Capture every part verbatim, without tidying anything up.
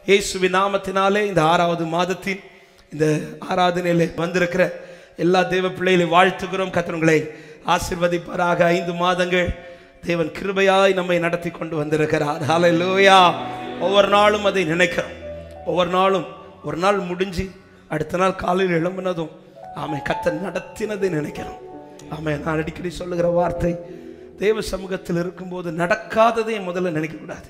இயேசுவின் நாமத்தினாலே இந்த ஆறாவது மாதத்தின் இந்த ஆராதனையிலே வந்திருக்கிற எல்லா தேவ பிள்ளைகளை வாழ்த்துகிறோம். கர்த்தர் உங்களை ஆசீர்வதிப்பாராக. ஐந்து மாதங்கள் தேவன் கிருபையாய் நம்மை நடத்தி கொண்டு வந்திருக்கிறார். ஹல்லேலூயா. ஒவ்வொரு நாளும் அதை நினைக்கிறோம். ஒவ்வொரு நாளும் ஒரு நாள் முடிஞ்சு அடுத்த நாள் காலையில் எழும்பினதும் ஆமை கர்த்தர் நடத்தினதை நினைக்கிறோம். ஆமை நான் அடிக்கடி சொல்லுகிற வார்த்தை, தேவ சமூகத்தில் இருக்கும்போது நடக்காததை முதல்ல நினைக்கக்கூடாது.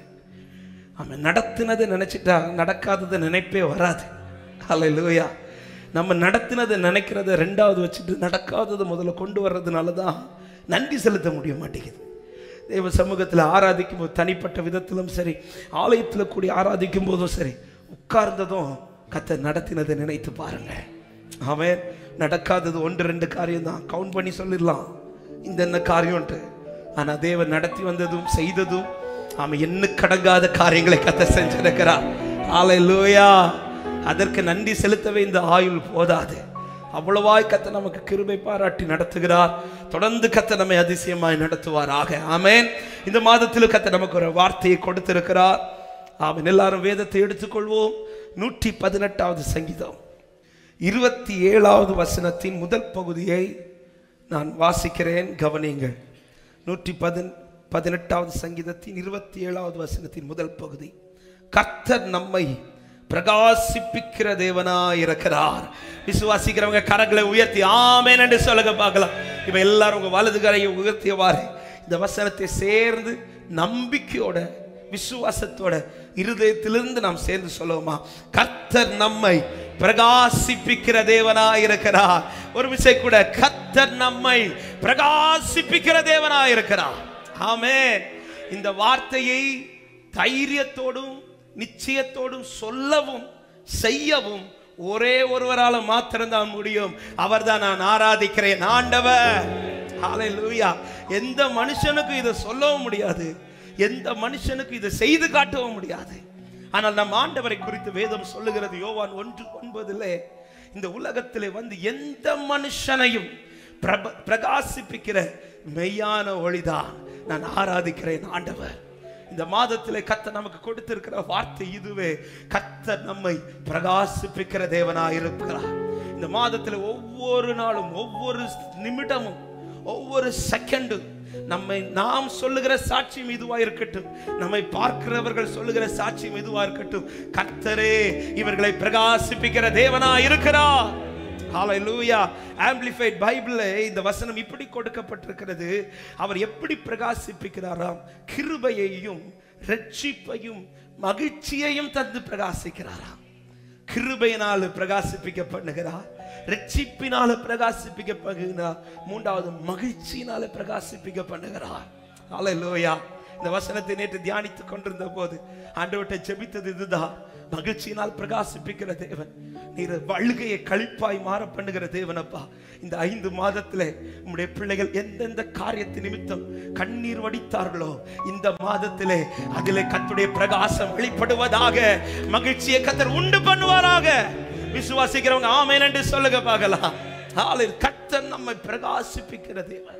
ஆமை நடத்தினதை நினைச்சிட்டா நடக்காததை நினைப்பே வராது. ஹல்லேலூயா. நம்ம நடத்தினதை நினைக்கிறத ரெண்டாவது வச்சுட்டு நடக்காததை முதல்ல கொண்டு வர்றதுனால தான் நன்றி செலுத்த முடிய மாட்டேங்குது. தேவ சமூகத்தில் ஆராதிக்கும் போது தனிப்பட்ட விதத்திலும் சரி, ஆலயத்தில் கூடி ஆராதிக்கும் போதும் சரி, உட்கார்ந்ததும் கர்த்தர் நடத்தினதை நினைத்து பாருங்க. அவன் நடக்காதது ஒன்று ரெண்டு காரியம் தான், கவுண்ட் பண்ணி சொல்லிடலாம் இந்த என்ன காரியம்ட்டு. ஆனால் தேவன் நடத்தி வந்ததும் செய்ததும் அவன் என்ன கடங்காத காரியங்களை கர்த்தர் செஞ்சிருக்கிறார். ஹல்லேலூயா. அதற்கு நன்றி செலுத்தவே இந்த ஆயுள் போதாது. அவ்வளவாய் கர்த்தர் நமக்கு கிருபை பாராட்டி நடத்துகிறார். தொடர்ந்து கர்த்தர் நம்மை அதிசயமாய் நடத்துவாராக. ஆமென். இந்த மாதத்தில் கர்த்தர் நமக்கு ஒரு வார்த்தையை கொடுத்திருக்கிறார். ஆமென். எல்லாரும் வேதத்தை எடுத்துக்கொள்வோம். நூற்றி பதினெட்டாவது சங்கீதம் இருபத்தி ஏழாவது வசனத்தின் முதல் பகுதியை நான் வாசிக்கிறேன், கவனியுங்கள். நூற்றி பதின் பதினெட்டாவது சங்கீதத்தின் இருபத்தி ஏழாவது வசனத்தின் முதல் பகுதி. கர்த்தர் நம்மை பிரகாசிப்பிக்கிற தேவனாய் இருக்கிறார். விசுவாசிக்கிறவங்க கரங்களை உயர்த்தி ஆமென் என்று சொல்லுங்க பார்க்கலாம். இப்ப எல்லாரும் உங்க வலது கரையை உயர்த்தியவாறு இந்த வசனத்தை சேர்ந்து நம்பிக்கையோட விசுவாசத்தோட இருதயத்திலிருந்து நாம் சேர்ந்து சொல்லுவோமா? கர்த்தர் நம்மை பிரகாசிப்பிக்கிற தேவனாய் இருக்கிறார். ஒரு விஷயம் கூட, கர்த்தர் நம்மை பிரகாசிப்பிக்கிற தேவனாய் இருக்கிறார். ஆமென். இந்த வார்த்தையை தைரியத்தோடும் நிச்சயத்தோடும் சொல்லவும் செய்யவும் ஒரே ஒருவரால மாத்திரம்தான் முடியும். அவர்தான் நான் ஆராதிக்கிறேன் ஆண்டவர். ஹல்லேலூயா. எந்த மனுஷனுக்கு இதை சொல்லவும் முடியாது, எந்த மனுஷனுக்கு இதை செய்து காட்டவும் முடியாது. ஆனால் நம் ஆண்டவரை குறித்து வேதம் சொல்லுகிறது. யோவான் ஒன்று ஒன்பதிலே, இந்த உலகத்திலே வந்து எந்த மனுஷனையும் பிரகாசிப்பிக்கிற மெய்யான ஒளிதான் நான் ஆராதிக்கிறேன் ஆண்டவர். இந்த மாதத்திலே கர்த்தர் நமக்கு கொடுத்திருக்கிற வார்த்தை இதுவே. கர்த்தர் நம்மை பிரகாசிப்பிக்கிற தேவனாய் இருக்கிறார். இந்த மாதத்தில் ஒவ்வொரு நாளும் ஒவ்வொரு நிமிடமும் ஒவ்வொரு செகண்டும் நம்மை நாம் சொல்லுகிற சாட்சியம் இதுவா இருக்கட்டும், நம்மை பார்க்கிறவர்கள் சொல்லுகிற சாட்சியம் இதுவா இருக்கட்டும், கர்த்தரே இவர்களை பிரகாசிப்பிக்கிற தேவனாய் இருக்கிறார். ஹல்லேலூயா. ஆம்பிளிஃபைட் பைபிள்ல இந்த வசனம் இப்படி கொடுக்கப்பட்டிருக்கிறது. அவர் எப்படி பிரகாசிப்பிக்கிறாராம்? கிருபையையும் இரட்சிப்பையும் மகிழ்ச்சியையும் தந்து பிரகாசிக்கிறாராம். கிருபையினால பிரகாசிப்பிக்கப்படுகிறார், இரட்சிப்பினால பிரகாசிப்பிக்கப்படுகிறார், மூன்றாவது மகிழ்ச்சியினால பிரகாசிப்பிக்கப்படுகிறார். ஹல்லேலூயா. இந்த வசனத்தை நேற்று தியானித்துக் கொண்டிருந்த போது ஆண்டவர்கிட்ட ஜெபித்தது இதுதான். மகிழ்ச்சியினால் பிரகாசிப்பிக்கிற தேவன், நீர் வழுகையை களிப்பாய் மாற பண்ணுகிற தேவனப்பா. இந்த ஐந்து மாதத்திலே உம்முடைய பிள்ளைகள் எந்தெந்த காரியத்தை நிமித்தம் கண்ணீர் வடித்தார்களோ, இந்த மாதத்திலே அதிலே கர்த்தருடைய பிரகாசம் வெளிப்படுவதாக, மகிழ்ச்சியை கர்த்தர் உண்டு பண்ணுவாராக. விசுவாசிக்கிறவங்க ஆமென் என்று சொல்லுங்க பார்க்கலாம். கர்த்தர் நம்மை பிரகாசிப்பிக்கிற தேவன்.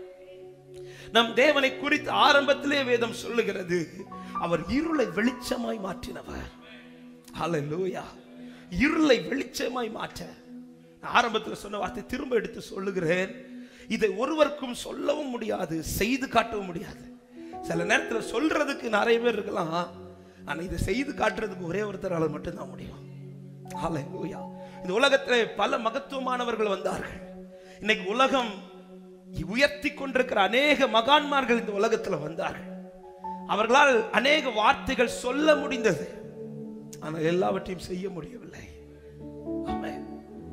நம் தேவனை குறித்து ஆரம்பத்திலே வேதம் சொல்லுகிறது, அவர் இருளை வெளிச்சமாய் மாற்றினவர். ஹல்லேலூயா. இருளை வெளிச்சமாய் மாற்ற ஆரம்பத்தில் சொன்ன வார்த்தை திரும்ப எடுத்து சொல்லுகிறேன். இதை ஒருவருக்கும் சொல்லவும் முடியாது, செய்து காட்டவும் முடியாது. சில நேரத்தில் சொல்றதுக்கு நிறைய பேர் இருக்கலாம், ஆனா இதை செய்து காட்டுறதுக்கு ஒரே ஒருத்தரால மட்டும்தான் முடியும். ஹல்லேலூயா. இந்த உலகத்தில் பல மகத்துவமானவர்கள் வந்தார்கள். இன்னைக்கு உலகம் உயர்த்தி கொண்டிருக்கிற அநேக மகான்மார்கள் இந்த உலகத்தில் வந்தார்கள். அவர்களால் அநேக வார்த்தைகள் சொல்ல முடிந்தது, ஆனால் எல்லாவற்றையும் செய்ய முடியவில்லை. ஆமென்.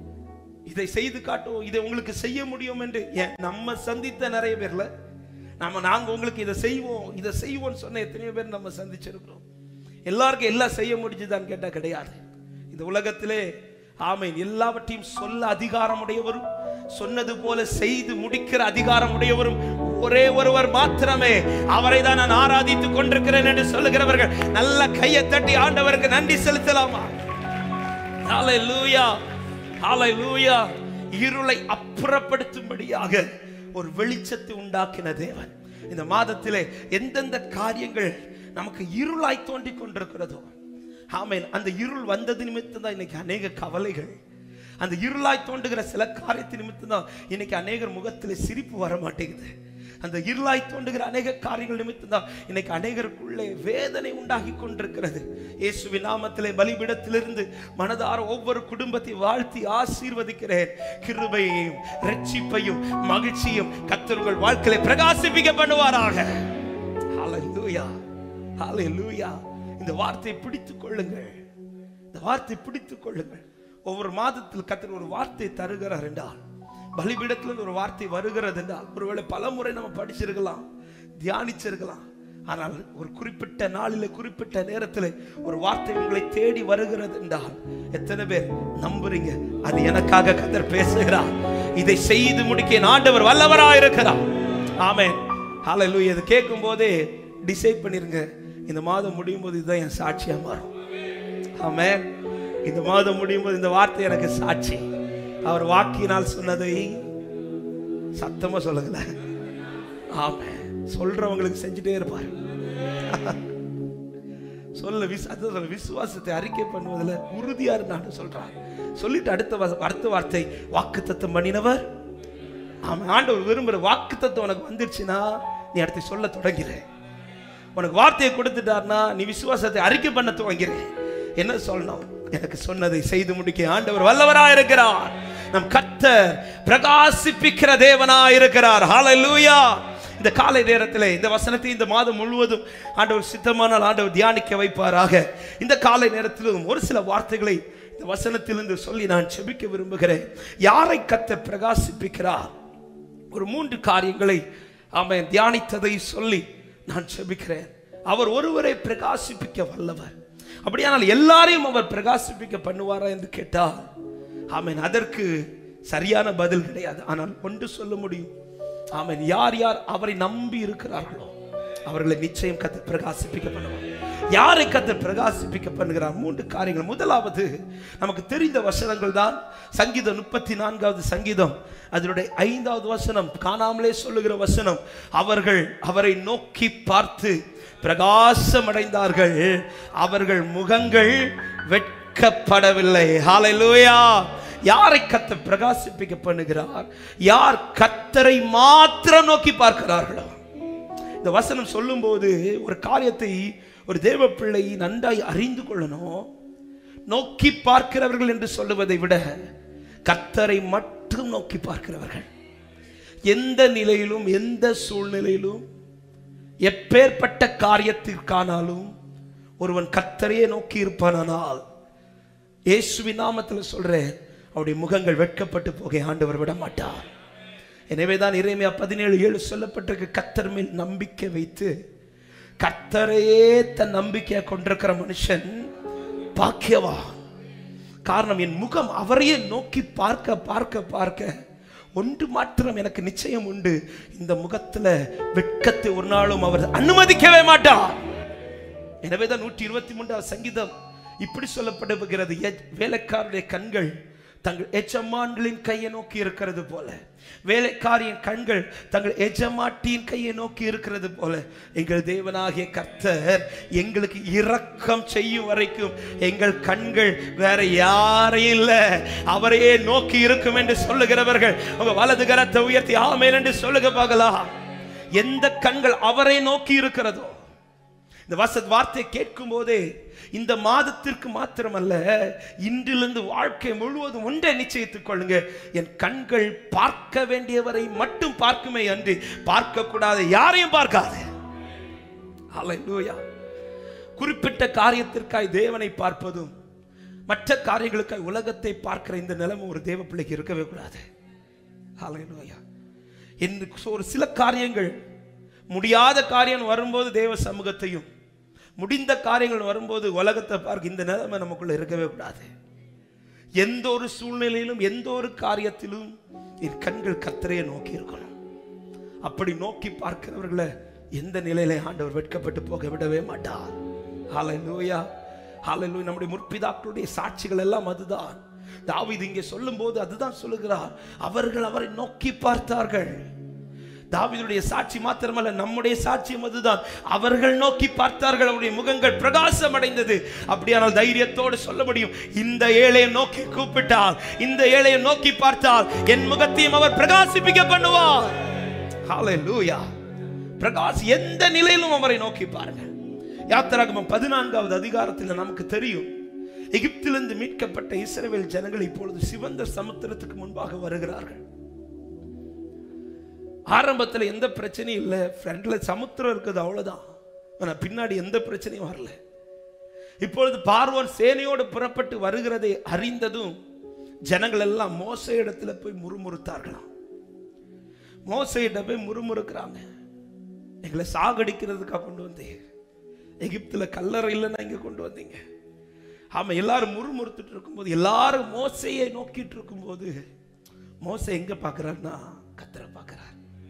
இதை செய்து காட்டுவோம், இதை உங்களுக்கு செய்ய முடியும் என்று நம்ம சந்தித்த நிறைய பேர்ல நாம நாங்க உங்களுக்கு இதை செய்வோம் இதை செய்வோம் சொன்ன எத்தனையோ பேர் நம்ம சந்திச்சிருக்கிறோம். எல்லாருக்கும் எல்லாம் செய்ய முடிஞ்சுதான் கேட்டா கிடையாது. இந்த உலகத்திலே ஆமென் எல்லாவற்றையும் சொல்ல அதிகாரம் உடையவரும், சொன்னது போல செய்து முடிக்கிற அதிகாரம் உடையவரும் ஒரே ஒருவர் மாத்திரமே. அவரை தான் நான் ஆராதித்துக் கொண்டிருக்கிறேன் என்று சொல்லுகிறவர்கள் நல்ல கையை தட்டி ஆண்டவருக்கு நன்றி செலுத்தலாமா? ஹல்லேலூயா. ஹல்லேலூயா. இருளை அப்புறப்படுத்தும்படியாக ஒரு வெளிச்சத்தை உண்டாக்கின தேவன். இந்த மாதத்திலே எந்தெந்த காரியங்கள் நமக்கு இருளாய் தோன்றிக் கொண்டிருக்கிறதோ ஆமென். அந்த இருள் வந்தது நிமித்தம் தான் இன்னைக்கு அநேக கவலைகள், அந்த இருளாய் தோன்றுகிற சில காரியத்தின் நிமித்தம் தான் இன்னைக்கு அநேகர் முகத்திலே சிரிப்பு வர மாட்டேங்குது. அந்த இருளாய் தோன்றுகிற அநேக காரியங்கள் நிமித்தம் தான் இன்னைக்கு அநேகருக்குள்ளே வேதனை உண்டாகி கொண்டிருக்கிறது. இயேசுவின் நாமத்திலே பலிபீடத்திலிருந்து மனதார ஒவ்வொரு குடும்பத்தை வாழ்த்தி ஆசீர்வதிக்கிறேன். கிருபையையும் இரட்சிப்பையும் மகிழ்ச்சியும் கர்த்தர் உங்கள் வாழ்க்கையிலே பிரகாசிப்பிக்க பண்ணுவாராக. ஹல்லேலூயா, ஹல்லேலூயா. இந்த வார்த்தையை பிடித்துக் கொள்ளுங்கள், இந்த வார்த்தையை பிடித்துக் கொள்ளுங்கள். ஒவ்வொரு மாதத்தில் கர்த்தர் ஒரு வார்த்தை தருகிறார் என்றால், பலிபீடத்தில் ஒரு வார்த்தை வருகிறது என்றால், ஒருவேளை பல முறை நம்ம படிச்சிருக்கலாம், தியானிச்சிருக்கலாம், ஆனால் ஒரு குறிப்பிட்ட நாளில் குறிப்பிட்ட நேரத்தில் ஒரு வார்த்தை உங்களை தேடி வருகிறது என்றால் எத்தனை பேர் நம்புறீங்க? அது எனக்காக கர்த்தர் பேசுகிறார், இதை செய்து முடிக்க ஆண்டவர் வல்லவராக இருக்கிறார். ஆமென், ஹல்லேலூயா. இது கேட்கும் போதே டிசைட் பண்ணிருங்க, இந்த மாதம் முடியும் போது இதுதான் என் சாட்சியா மாறும். ஆமென். இந்த மாதம் முடியும் போது இந்த வார்த்தை எனக்கு சாட்சி. அவர் வாக்கினால் சொன்னதை சத்தமா சொல்லுங்கள. ஆமென். சொல்றவங்களுக்கு செஞ்சுட்டே இருப்பார். சொல்ல விசு விசுவாசத்தை அறிக்கை பண்ணுவதில் உறுதியா இருந்தான்னு சொல்றார். சொல்லிட்டு அடுத்த அடுத்த வார்த்தை வாக்குத்தத்தம் பண்ணினவர். ஆமாம், ஆண்டவர் விரும்புற வாக்குத்தத்தம் உனக்கு வந்துருச்சுன்னா நீ அடுத்து சொல்ல தொடங்கிற. உனக்கு வார்த்தையை கொடுத்துட்டார்னா நீ விசுவாசத்தை அறிக்கை பண்ண துவங்கிற. என்ன சொல்லணும்? எனக்கு சொன்னதை செய்து முடிக்க ஆண்டவர் வல்லவராய் இருக்கிறார். நம் கர்த்தர் பிரகாசிப்பிக்கிற தேவனாய் இருக்கிறார். ஹல்லேலூயா. இந்த காலை நேரத்தில் இந்த வசனத்தை இந்த மாதம் முழுவதும் ஆண்டவர் சித்தமானால் ஆண்டவர் தியானிக்க வைப்பாராக. இந்த காலை நேரத்திலும் ஒரு சில வார்த்தைகளை இந்த வசனத்திலிருந்து சொல்லி நான் செபிக்க விரும்புகிறேன். யாரை கர்த்தர் பிரகாசிப்பிக்கிறார்? ஒரு மூன்று காரியங்களை ஆமென் தியானித்ததை சொல்லி நான் செபிக்கிறேன். அவர் ஒருவரை பிரகாசிப்பிக்க வல்லவர். அப்படியானால் எல்லாரையும் அவர் பிரகாசிப்பிக்க பண்ணுவாரா என்று கேட்டால் ஆமென் அதற்கு சரியான பதில் கிடையாது. ஆனால் ஒன்று சொல்ல முடியும், ஆமென், யார் யார் அவரை நம்பி இருக்கிறார்களோ அவர்களை நிச்சயம் கர்த்தர் பிரகாசிப்பிக்க பண்ணுவார். யாரை கர்த்தர் பிரகாசிப்பிக்க பண்ணுகிறார்? மூன்று காரியங்கள். முதலாவது நமக்கு தெரிந்த வசனங்கள் தான். சங்கீதம் முப்பத்தி நான்காவது சங்கீதம் அதனுடைய ஐந்தாவது வசனம், காணாமலே சொல்லுகிற வசனம். அவர்கள் அவரை நோக்கி பார்த்து பிரகாசம் அடைந்தார்கள், அவர்கள் முகங்கள் வெட்கப்படவில்லை. ஹல்லேலூயா. யாரை கர்த்தர் பிரகாசிப்பிக்க பண்ணுகிறார்? யார் கர்த்தரை மாத்திரம் நோக்கி பார்க்கிறார்களோ. இந்த வசனம் சொல்லும் போது ஒரு காரியத்தை ஒரு தேவ பிள்ளை நன்றாய் அறிந்து கொள்ளணும். நோக்கி பார்க்கிறவர்கள் என்று சொல்லுவதை விட கர்த்தரை மட்டும் நோக்கி பார்க்கிறவர்கள். எந்த நிலையிலும் எந்த சூழ்நிலையிலும் எப்பேற்பட்ட காரியத்திற்கானாலும் ஒருவன் கர்த்தரையே நோக்கி இருப்பானால் இயேசுவின் நாமத்தில் சொல்றேன், அவருடைய முகங்கள் வெட்கப்பட்டு போக ஆண்டவர் விட மாட்டார். எனவேதான் எரேமியா பதினேழு ஏழு சொல்லப்பட்டிருக்கு, கர்த்தர் மேல் நம்பிக்கை வைத்து கர்த்தரையே தன் நம்பிக்கையை கொண்டிருக்கிற மனுஷன் பாக்கியவான். காரணம், என் முகம் அவரையே நோக்கி பார்க்க பார்க்க பார்க்க ஒன்று மாத்திரம் எனக்கு நிச்சயம் உண்டு, இந்த முகத்துல வெட்கத்தை ஒரு நாளும் அவர் அனுமதிக்கவே மாட்டார். எனவேதான் நூற்றி இருபத்தி மூன்றாவது சங்கீதம் இப்படி சொல்லப்படுகிறது, வேலைக்காரருடைய கண்கள் தங்கள் எஜமான்களின் கையை நோக்கி இருக்கிறது போல, வேலைக்காரியின் கண்கள் தங்கள் எஜமாட்டியின் கையை நோக்கி இருக்கிறது போல எங்கள் தேவனாகிய கர்த்தர் எங்களுக்கு இரக்கம் செய்யும் வரைக்கும் எங்கள் கண்கள் வேற யாரையும் இல்லை, அவரையே நோக்கி இருக்கும் என்று சொல்லுகிறவர்கள் உங்க வலது கரத்தை உயர்த்தி ஆமென் என்று சொல்லுங்க பார்க்கலாம். எந்த கண்கள் அவரை நோக்கி இருக்கிறதோ, இந்த வசத் வார்த்தை கேட்கும் போதே இந்த மாதத்திற்கு மாத்திரமல்ல, இன்றிலிருந்து வாழ்க்கை முழுவதும் ஒன்றை நிச்சயித்துக் கொள்ளுங்க, என் கண்கள் பார்க்க வேண்டியவரை மட்டும் பார்க்குமே அன்றி பார்க்க கூடாது யாரையும் பார்க்காது. ஹல்லேலூயா. குறிப்பிட்ட காரியத்திற்காய் தேவனை பார்ப்பதும் மற்ற காரியங்களுக்காய் உலகத்தை பார்க்கிற இந்த நிலைமை ஒரு தேவ பிள்ளைக்கு இருக்கவே கூடாது. ஹல்லேலூயா. ஒரு சில காரியங்கள், முடியாத காரியம் வரும்போது தேவ சமூகத்தையும், முடிந்த காரியங்கள் வரும்போது உலகத்தை பார்க்க இந்த நிலைமை நமக்குள்ள இருக்கவே கூடாது. எந்த ஒரு சூழ்நிலையிலும் எந்த ஒரு காரியத்திலும் என் கண்கள் கர்த்தரையே நோக்கி இருக்கணும். அப்படி நோக்கி பார்க்கிறவர்களை எந்த நிலையில ஆண்டவர் வெட்கப்பட்டு போக விடவே மாட்டார். ஹல்லேலூயா, ஹல்லேலூயா. நம்முடைய முற்பிதாக்களுடைய சாட்சிகள் எல்லாம் அதுதான். தாவீது இங்கே சொல்லும் போது அதுதான் சொல்லுகிறார், அவர்கள் அவரை நோக்கி பார்த்தார்கள், தாவீதுடைய சாட்சி மாத்திரமல்ல, நம்முடைய சாட்சியம் அதுதான். அவர்கள் நோக்கி பார்த்தார்கள், அவருடைய முகங்கள் பிரகாசம் அடைந்தது. அப்படியானால் தைரியத்தோடு சொல்ல முடியும், இந்த ஏழையை நோக்கி கூப்பிட்டால், இந்த ஏழையை நோக்கி பார்த்தால் என் முகத்தையும் அவர் பிரகாசிப்பிக்க பண்ணுவார். ஹல்லேலூயா. பிரகாஷ் எந்த நிலையிலும் அவரை நோக்கி பாருங்க. யாத்திராகமம் பதினான்காவது அதிகாரத்தில் நமக்கு தெரியும், எகிப்திலிருந்து மீட்கப்பட்ட இஸ்ரவேல் ஜனங்கள் இப்பொழுது சிவந்த சமுத்திரத்துக்கு முன்பாக வருகிறார்கள். ஆரம்பத்தில் எந்த பிரச்சனையும் இல்லை, ஃப்ரண்ட்ல சமுத்திரம் இருக்குது அவ்வளவுதான். ஆனா பின்னாடி எந்த பிரச்சனையும் வரல. இப்பொழுது பார்வோன் சேனையோடு புறப்பட்டு வருகிறதை அறிந்ததும் ஜனங்கள் எல்லாம் மோசே இடத்துல போய் முறுமுறுத்தார்களாம். மோசையிட்ட போய் முறுமுறுக்கிறாங்க, எங்களை சாகடிக்கிறதுக்காக கொண்டு வந்தீங்க, எகிப்துல கல்லறை இல்லைன்னா இங்க கொண்டு வந்தீங்க. ஆமா, எல்லாரும் முறுமுறுத்துட்டு இருக்கும்போது, எல்லாரும் மோசையை நோக்கிட்டு இருக்கும்போது, மோசை எங்க பார்க்கிறார்னா கர்த்தரை பார்க்கிறார்.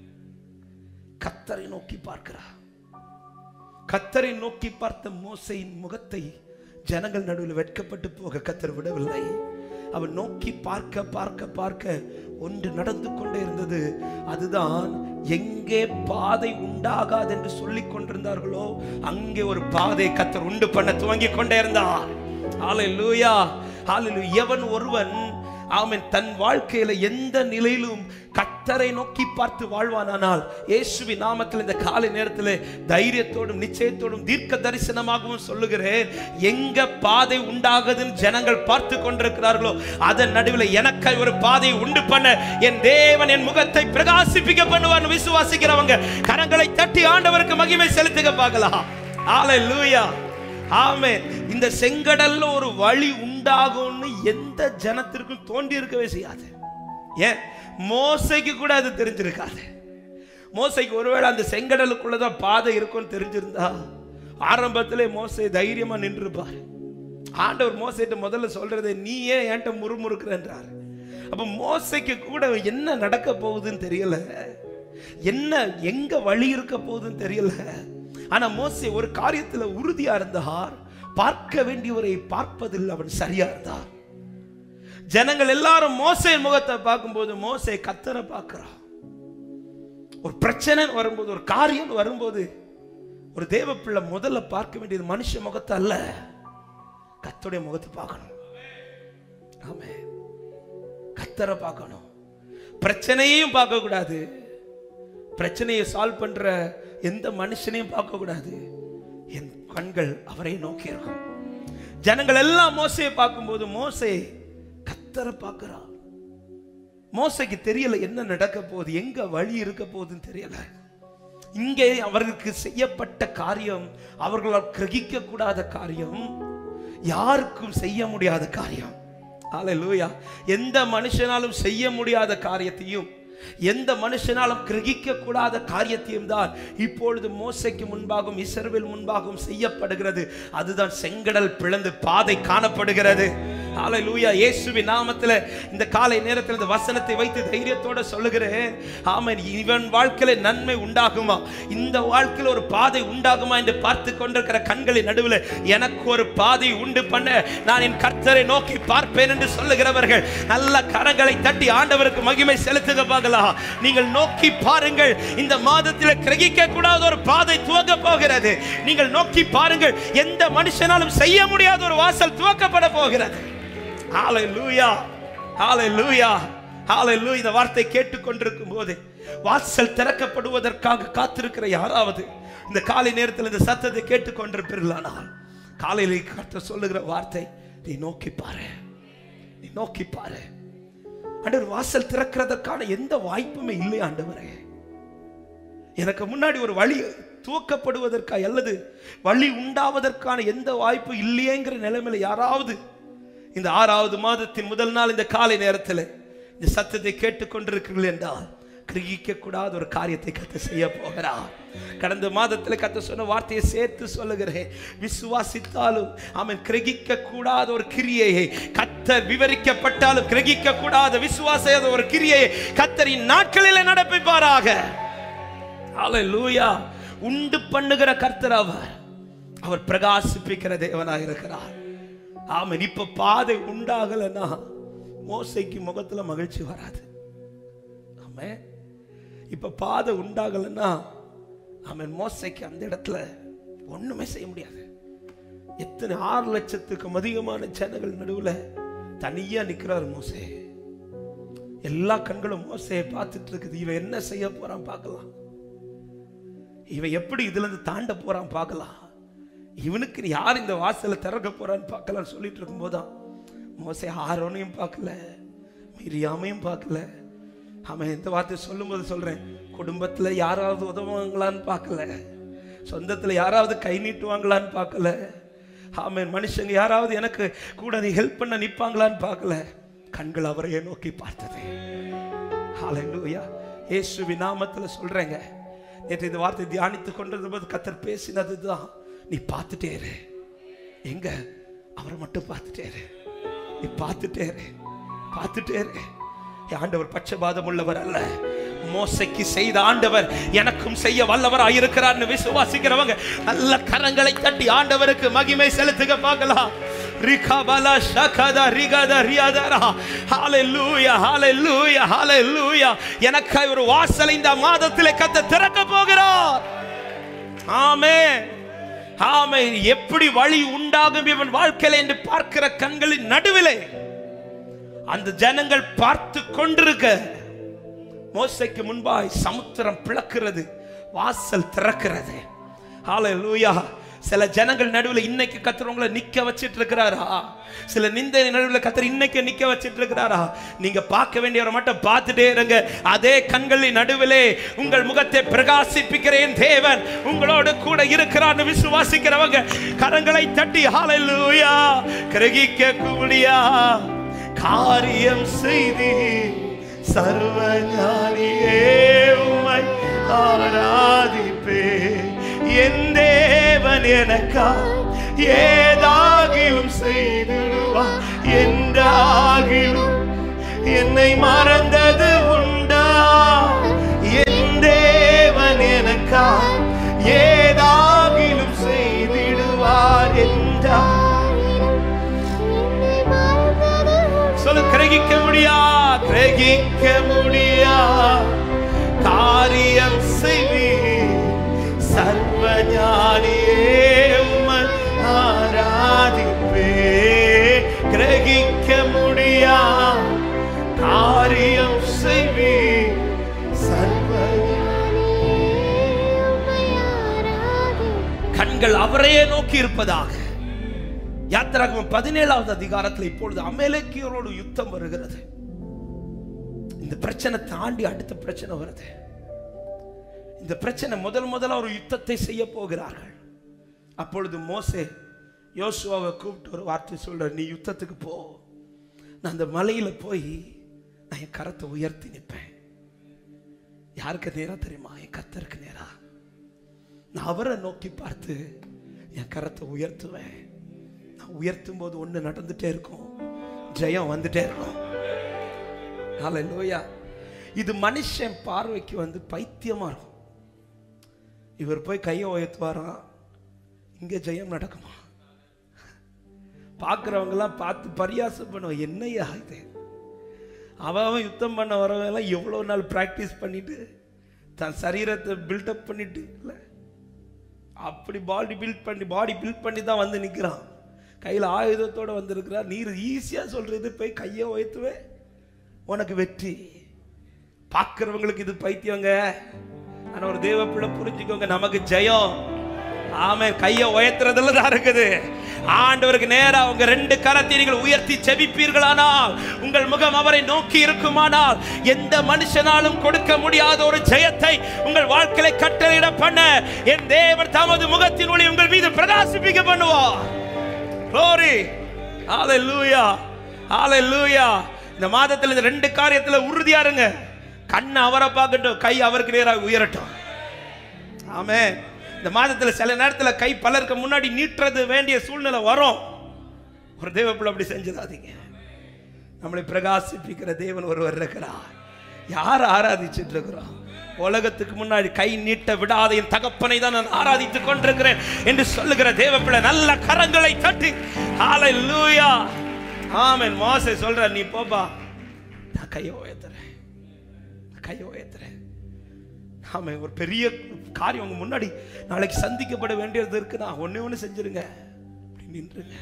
கர்த்தரை நோக்கி பார்க்கிறார். கர்த்தரை நோக்கி பார்த்த மோசையின் முகத்தை ஜனங்கள் நடுவில் வெட்கப்பட்டு போக கர்த்தர் விடவில்லை. அவன் நோக்கி பார்க்க பார்க்க பார்க்க ஒன்று நடந்து கொண்டே இருந்தது. அதுதான், எங்கே பாதை உண்டாகாது என்று சொல்லிக் கொண்டிருந்தார்களோ அங்கே ஒரு பாதை கர்த்தர் உண்டு பண்ண துவங்கி கொண்டே இருந்தார். ஹல்லேலூயா, ஹல்லேலூயா. எவன் ஒருவன் அவன் தன் வாழ்க்கையில எந்த நிலையிலும் கர்த்தரை நோக்கி பார்த்து வாழ்வானானால், இயேசுவின் நாமத்தில் இந்த காலை நேரத்தில் தைரியத்தோடும் நிச்சயத்தோடும் தீர்க்க தரிசனமாகவும் சொல்லுகிறேன், எங்க பாதை உண்டாகுதுன்னு ஜனங்கள் பார்த்து கொண்டிருக்கிறார்களோ அதன் நடுவில் எனக்கு ஒரு பாதை உண்டு பண்ண என் தேவன் என் முகத்தை பிரகாசிப்பிக்க பண்ணுவார். விசுவாசிக்கிறவங்க கரங்களை தட்டி ஆண்டவருக்கு மகிமை செலுத்துக பார்க்கலாம். ஹல்லேலூயா, ஆமென். இந்த செங்கடல்ல ஒரு வழி உண்டாகும்னு எந்த ஜனத்திற்கும் தோண்டி இருக்கவே செய்யாது. ஏன், மோசைக்கு கூட அது தெரிஞ்சிருக்காது. மோசைக்கு ஒருவேளை அந்த செங்கடலுக்குள்ளதான் பாதை இருக்கும்னு தெரிஞ்சிருந்தா ஆரம்பத்திலே மோசை தைரியமா நின்றுப்பார். ஆண்டவர் மோசைட்ட முதல்ல சொல்றதை, நீ ஏன் என்கிட்ட முறுமுறுக்கிறன்றார். அப்ப மோசைக்கு கூட என்ன நடக்க போகுதுன்னு தெரியல, என்ன எங்க வழி இருக்க போகுதுன்னு தெரியல. ஆனா மோசே ஒரு காரியத்துல உறுதியா இருந்தார், பார்க்க வேண்டியவரை பார்ப்பதில் அவன் சரியா இருந்தார். ஜனங்கள் எல்லாரும் மோசே முகத்தை பார்க்கும்போது மோசே கர்த்தரை பார்க்கிறான். ஒரு பிரச்சனை வரும்போது, ஒரு காரியம் வரும்போது, ஒரு தேவ பிள்ளை முதல்ல பார்க்க வேண்டியது மனுஷ முகத்தை அல்ல, கர்த்தருடைய முகத்தை பார்க்கணும். ஆமென். கர்த்தரை பார்க்கணும். பிரச்சனையையும் பார்க்க கூடாது, பிரச்சனையை சால்வ் பண்ற எந்த மனுஷனையும் பார்க்க கூடாது. என் கண்கள் அவரை நோக்கி இருக்கும். ஜனங்கள் எல்லாம் மோசையை பார்க்கும்போது மோசே கர்த்தரை பார்க்கிறார். மோசைக்கு தெரியல என்ன நடக்க போகுது, எங்க வழி இருக்க போகுதுன்னு தெரியல. இங்கே அவர்களுக்கு செய்யப்பட்ட காரியம் அவர்களால் கிரகிக்க கூடாத காரியம், யாருக்கும் செய்ய முடியாத காரியம். ஹல்லேலூயா. எந்த மனுஷனாலும் செய்ய முடியாத காரியத்தையும், எந்த மனுஷனாலும் கிரகிக்க கூடாத காரியத்தையும் தான் இப்பொழுது மோசைக்கு முன்பாகவும் இஸ்ரவேல் முன்பாகவும் செய்யப்படுகிறது. அதுதான் செங்கடல் பிளந்து பாதை காணப்படுகிறது. ஹல்லேலூயா. இயேசுவின் நாமத்தில் இந்த காலை நேரத்தில் இந்த வசனத்தை வைத்து தைரியத்தோட சொல்லுகிறேன். ஆமென். இவன் வாழ்க்கையில நன்மை உண்டாகுமா, இந்த வாழ்க்கையில் ஒரு பாதை உண்டாகுமா என்று பார்த்து கொண்டிருக்கிற கண்களின் நடுவில் எனக்கு ஒரு பாதை உண்டு பண்ண நான் என் கர்த்தரை நோக்கி பார்ப்பேன் என்று சொல்லுகிறவர்கள் நல்ல கரங்களை தட்டி ஆண்டவருக்கு மகிமை செலுத்துக பார்க்கலாம். நீங்கள் நோக்கி பாருங்கள், இந்த மாதத்தில் கிரகிக்க கூடாத ஒரு பாதை துவங்க போகிறது. நீங்கள் நோக்கி பாருங்கள், எந்த மனுஷனாலும் செய்ய முடியாத ஒரு வாசல் துவக்கப்பட போகிறது. ஹல்லேலூயா, ஹல்லேலூயா, ஹல்லேலூயா. இந்த வார்த்தை கேட்டுக்கொண்டிருக்கும் போது வாசல் திறக்கப்படுவதற்காக காத்திருக்கிற யாராவது இந்த காலை நேரத்தில் இந்த சத்தத்தை கேட்டுக்கொண்டிருப்பீர்களானால், காலையிலே கர்த்தர் சொல்லுகிற வார்த்தை, நீ நோக்கி பாரு, நீ நோக்கி பாரு. ஆண்டவர், வாசல் திறக்கிறதற்கான எந்த வாய்ப்புமே இல்லை ஆண்டவரே. எனக்கு முன்னாடி ஒரு வழி துவக்கப்படுவதற்காக அல்லது வழி உண்டாவதற்கான எந்த வாய்ப்பு இல்லையேங்கிற நிலைமையில யாராவது இந்த ஆறாவது மாதத்தின் முதல் நாள் இந்த காலை நேரத்தில் இந்த சத்தத்தை கேட்டுக்கொண்டிருக்கிறீர்கள் என்றால், கிரகிக்க கூடாத ஒரு காரியத்தை கர்த்தர் செய்ய போகிறார். கடந்த மாதத்தில் கர்த்தர் சொன்ன வார்த்தையை சேர்த்து சொல்லுகிறேன். விசுவாசித்தாலும் அவன் கிரகிக்க கூடாத ஒரு கிரியையை கர்த்தர் விவரிக்கப்பட்டாலும் கிரகிக்க கூடாத விசுவாச ஒரு கிரியையை கர்த்தரின் நாட்களில் நடப்பிப்பாராக. ஹல்லேலூயா. உண்டு பண்ணுகிற கர்த்தர் அவர், அவர் பிரகாசிப்பிக்கிற தேவனாக இருக்கிறார். ஆமென். இப்ப பாதை உண்டாகலன்னா மோசைக்கு முகத்துல மகிழ்ச்சி வராது. ஆமென். இப்ப பாதை உண்டாகலன்னா அவன் மோசைக்கு அந்த இடத்துல ஒண்ணுமே செய்ய முடியாது. எத்தனை ஆறு லட்சத்துக்கும் அதிகமான ஜனங்கள் நடுவுல தனியா நிக்கிறார் மோசே. எல்லா கண்களும் மோசையை பார்த்துட்டு இருக்குது. இவன் என்ன செய்ய போறான் பார்க்கலாம், இவன் எப்படி இதுல இருந்து தாண்ட போறான் பார்க்கலாம், இவனுக்கு யார் இந்த வாசலை திறக்க போறான்னு பார்க்கலாம் சொல்லிட்டு இருக்கும் போதுதான் மோசே ஆரோனையும் பார்க்கல, மிரியாமையும் பார்க்கல. அவன் எந்த வார்த்தை சொல்லும் போது சொல்றேன், குடும்பத்துல யாராவது உதவுவாங்களான்னு பார்க்கல, சொந்தத்துல யாராவது கை நீட்டுவாங்களான்னு பார்க்கல, ஆமென், மனுஷங்க யாராவது எனக்கு கூட நீ ஹெல்ப் பண்ண நிப்பாங்களான்னு பார்க்கல. கண்கள் அவரையே நோக்கி பார்த்தது. ஹல்லேலூயா. இயேசுவின் நாமத்துல சொல்றேங்க. நேற்று இந்த வார்த்தை தியானித்துக் கொண்டிருந்த போது கர்த்தர் பேசினதுதான், நீ பார்த்துட்டே இரு. எங்க அவரை மட்டும் பார்த்துட்டே இரு, நீ பார்த்துட்டே இரு, பார்த்துட்டே இரு. ஆண்டவர் பட்சபாதம் உள்ளவர் அல்ல. மோசைக்கு செய்த ஆண்டவர் எனக்கும் செய்ய வல்லவராய் இருக்கிறார்னு விசுவாசிக்கிறவங்க நல்ல கரங்களை தட்டி ஆண்டவருக்கு மகிமை செலுத்துக பார்க்கலாம். ரிகபலா ஷகதா ரிகதா ரியாதரா. ஹல்லேலூயா, ஹல்லேலூயா, ஹல்லேலூயா. எனக்காய் ஒரு வாசலை இந்த மாதத்திலே கர்த்தர் திறக்க போகிறார். ஆமென், ஆமென். எப்படி வழி உண்டாகும் இவன் வாழ்க்கையில என்று பார்க்கிற கண்களின் நடுவிலே அந்த ஜனங்கள் பார்த்து கொண்டிருக்க மோசைக்கு முன்பாய் சமுத்திரம் பிளக்கிறது, வாசல் திறக்கிறது. ஹல்லேலூயா. சில ஜனங்கள் நடுவில் இன்னைக்கு கர்த்தர் உங்களை நிக்க வச்சிட்டு இருக்கிறாரா? சில நிந்தை நடுவில் கர்த்தர் இன்னைக்கு நிக்க வச்சிட்டு இருக்கிறாரா? நீங்க பார்க்க வேண்டியவரை மட்டும் பார்த்துட்டே இருங்க. அதே கண்களின் நடுவிலே உங்கள் முகத்தை பிரகாசிப்பிக்கிறேன் தேவன் உங்களோடு கூட இருக்கிறான்னு விசுவாசிக்கிறவங்க கரங்களை தட்டி ஹல்லேலூயா. கிரகிக்க கூடியா காரியம் செய்தி சர்வஞானியே உம்மை ஆராதிப்பே. என் தேவன் எனக்கா ஏதாகிலும் செய்திடுவா, என்றாகிலும் என்னை மறந்தது உண்டா? என் தேவன் எனக்கா ஏதாகிலும் செய்திடுவார் என்றா சொல்லு. கிரகிக்க முடியா, கிரகிக்க முடியா காரியம் செய்வி சர்வஞானியே உம்மை ஆராதிப்பே. கிரகிக்க முடியா காரியம் செய்வி சர்வஞானியே உம்மை ஆராதிப்பே. கண்கள் அவரையே நோக்கி இருப்பதாக. யாத்திராகமம் பதினேழாவது அதிகாரத்தில் இப்பொழுது அமலேக்கியரோடு யுத்தம் வருகிறது. இந்த பிரச்சனை தாண்டி அடுத்த பிரச்சனை வருது. இந்த பிரச்சனை முதல் முதல்ல ஒரு யுத்தத்தை செய்ய போகிறார்கள். அப்பொழுது மோசே யோசுவாவை கூப்பிட்டு ஒரு வார்த்தை சொல்ற, நீ யுத்தத்துக்கு போ, நான் அந்த மலையில போய் நான் என் கரத்தை உயர்த்தி நிற்பேன். யாருக்கு நேரா தெரியுமா? என் கர்த்தருக்கு நேரா. நான் அவரை நோக்கி பார்த்து என் கரத்தை உயர்த்துவேன். நான் உயர்த்தும் போது ஒண்ணு நடந்துட்டே இருக்கும், ஜெயம் வந்துட்டே இருக்கும். ஹல்லேலூயா. இது மனுஷன் பார்வைக்கு வந்து பைத்தியமா இருக்கும். இவர் போய் கையை உயர்த்துவாராம், இங்க ஜெயம் நடக்குமா? பார்க்கிறவங்க எல்லாம் பார்த்து பரியாசம் பண்ணுவோம், என்னையா இது? அவன் யுத்தம் பண்ண வரவெல்லாம் எவ்வளவு நாள் பிராக்டிஸ் பண்ணிட்டு தன் சரீரத்தை பில்டப் பண்ணிட்டு இல்லை, அப்படி பாடி பில்ட் பண்ணி பாடி பில்ட் பண்ணி தான் வந்து நிற்கிறான். கையில் ஆயுதத்தோடு வந்திருக்கிறார். நீர் ஈஸியாக சொல்றது போய் கையை உயர்த்துவே உனக்கு வெற்றி. பார்க்கிறவங்களுக்கு இது பைத்தியங்க. ஆனா ஒரு தேவ பிள்ளை புரிஞ்சுக்கோங்க, நமக்கு ஜெயம். ஆமென். கையை உயர்த்துறதுல தான் இருக்குது. ஆண்டவருக்கு நேரா உங்க ரெண்டு கரத்தை நீங்கள் உயர்த்தி செபிப்பீர்களானால், உங்கள் முகம் அவரை நோக்கி இருக்குமானால், எந்த மனுஷனாலும் கொடுக்க முடியாத ஒரு ஜெயத்தை உங்கள் வாழ்க்கையை கட்டளையிட பண்ண என் தேவன் தமது முகத்தின் ஒளி உங்கள் மீது பிரகாசிப்பிக்க பண்ணுவார். Glory. Hallelujah. Hallelujah. இந்த மாதத்தில் இந்த ரெண்டு காரியத்துல உறுதியா இருங்க. கண்ணை அவரை பார்க்கட்டும், கை அவருக்கு நேராக உயரட்டும். ஆமென். இந்த மாதத்தில் சில நேரத்தில் கை பலருக்கு முன்னாடி நீட்டுறது வேண்டிய சூழ்நிலை வரும். ஒரு தேவ பிள்ளை அப்படி செஞ்சிடாதீங்க. நம்மளை பிரகாசிப்பிக்கிற தேவன் ஒருவர் இருக்கிறார். யார் ஆராதிச்சுட்டு இருக்கிறோம்? உலகத்துக்கு முன்னாடி கை நீட்ட விடாத என் தகப்பனை தான் நான் ஆராதித்துக் கொண்டிருக்கிறேன் என்று சொல்லுகிற தேவ பிள்ளை நல்ல கரங்களை தட்டி ஹல்லேலூயா. ஆமென். மோசே சொல்ற, நீ போப்பா, நான் கையை உயர்த்துறேன், கையை உயர்த்துறேன். ஆமே, ஒரு பெரிய காரியம் உங்க முன்னாடி நாளைக்கு சந்திக்கப்பட வேண்டியது இருக்குன்னா ஒண்ணே ஒண்ணு செஞ்சிருங்க, நின்றுங்க.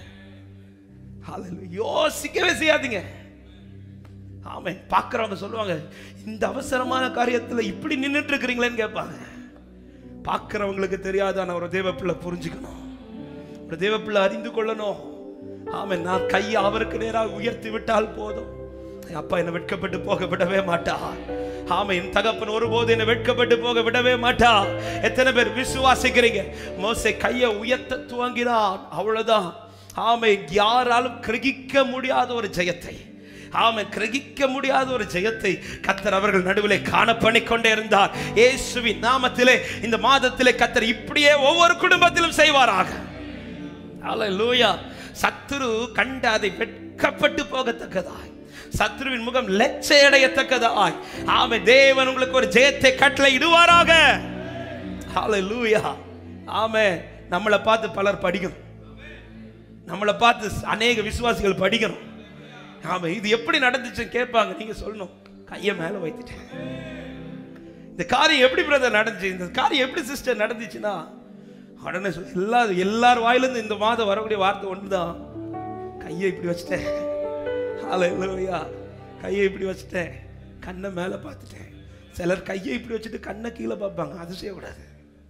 யோசிக்கவே செய்யாதீங்க. ஆமே, பார்க்கிறவங்க சொல்லுவாங்க, இந்த அவசரமான காரியத்துல இப்படி நின்றுட்டு இருக்கிறீங்களேன்னு கேட்பாங்க. பார்க்கிறவங்களுக்கு தெரியாதான ஒரு தேவ பிள்ளை புரிஞ்சுக்கணும், ஒரு தேவ பிள்ளை அறிந்து கொள்ளணும். ஆமே, நான் கையை அவருக்கு நேராக உயர்த்தி விட்டால் போதும், அப்பா என்னை வெட்கப்பட்டு போக விடவே மாட்டா. ஆமே, என் தகப்பன் ஒருபோது என்னை வெட்கப்பட்டு போக விடவே மாட்டா. எத்தனை பேர் விசுவாசிக்கிறீங்க? மோசே கையை உயர்த்த துவங்கினான், அவ்வளவுதான். ஆமே, யாராலும் கிரகிக்க முடியாத ஒரு ஜெயத்தை, ஆமே, கிரகிக்க முடியாத ஒரு ஜெயத்தை கர்த்தர் அவர்கள் நடுவிலே காண பண்ணி கொண்டே இருந்தார். இயேசுவின் நாமத்திலே இந்த மாதத்திலே கர்த்தர் இப்படியே ஒவ்வொரு குடும்பத்திலும் செய்வாராக. அல்லேலூயா. சத்துரு கண்ட அதை வெட்கப்பட்டு போகத்தக்கதாய், சத்துருவின் முகம் லட்சை அடையத்தக்கதாய், ஆமே, தேவன் உங்களுக்கு ஒரு ஜெயத்தை கட்டளை இடுவாராக. அல்லேலூயா. ஆமே, நம்மளை பார்த்து பலர் படிக்கணும், நம்மளை பார்த்து அநேக விசுவாசிகள் படிக்கணும். ஆமா, இது எப்படி நடந்துச்சுன்னு கேட்பாங்க. நீங்க சொல்லணும், கையை மேல வைத்துட்டேன். இந்த காரியம் எப்படி பிரதர் நடந்துச்சு, இந்த காரியம் எப்படி சிஸ்டர் நடந்துச்சுன்னா உடனே சொல்லு. எல்லா எல்லார் வாயிலிருந்து இந்த மாதம் வரக்கூடிய வார்த்தை ஒன்றுதான், கையை இப்படி வச்சுட்டேன். அல்லேலூயா. கையை இப்படி வச்சுட்டேன், கண்ணை மேல பார்த்துட்டேன். சிலர் கையை இப்படி வச்சுட்டு கண்ணை கீழே பார்ப்பாங்க, அது செய்யக்கூடாது.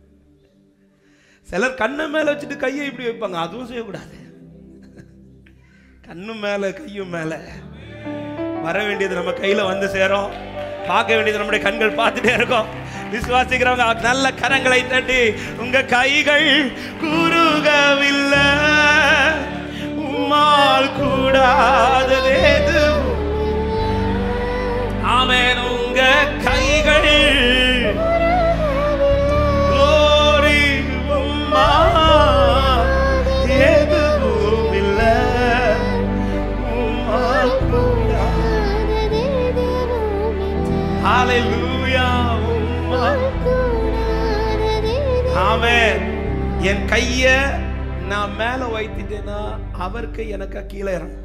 சிலர் கண்ணை மேல வச்சுட்டு கையை இப்படி வைப்பாங்க, அதுவும் செய்யக்கூடாது. கண்ணும் மேல கையும் மேல வர வேண்டியது நம்ம கையில வந்து சேரும், பார்க்க வேண்டியது நம்முடைய கண்கள் பார்த்துட்டே இருக்கும். விசுவாசிக்கிறவங்க நல்ல கரங்களை தட்டி, உங்க கைகள் குறுகவில்லை, உம்மால் கூடாதது. ஆமென். உங்க கைகள் glory உம்மால் எதுவும் இல்லை, உம்மால் கூடாதது. ஹalleluya. உம்மால் கூடாதது. ஆமென். என் கைய நான் மேல வைத்துட்டேன்னா அவர் கை எனக்கு கீழே இறங்கும்.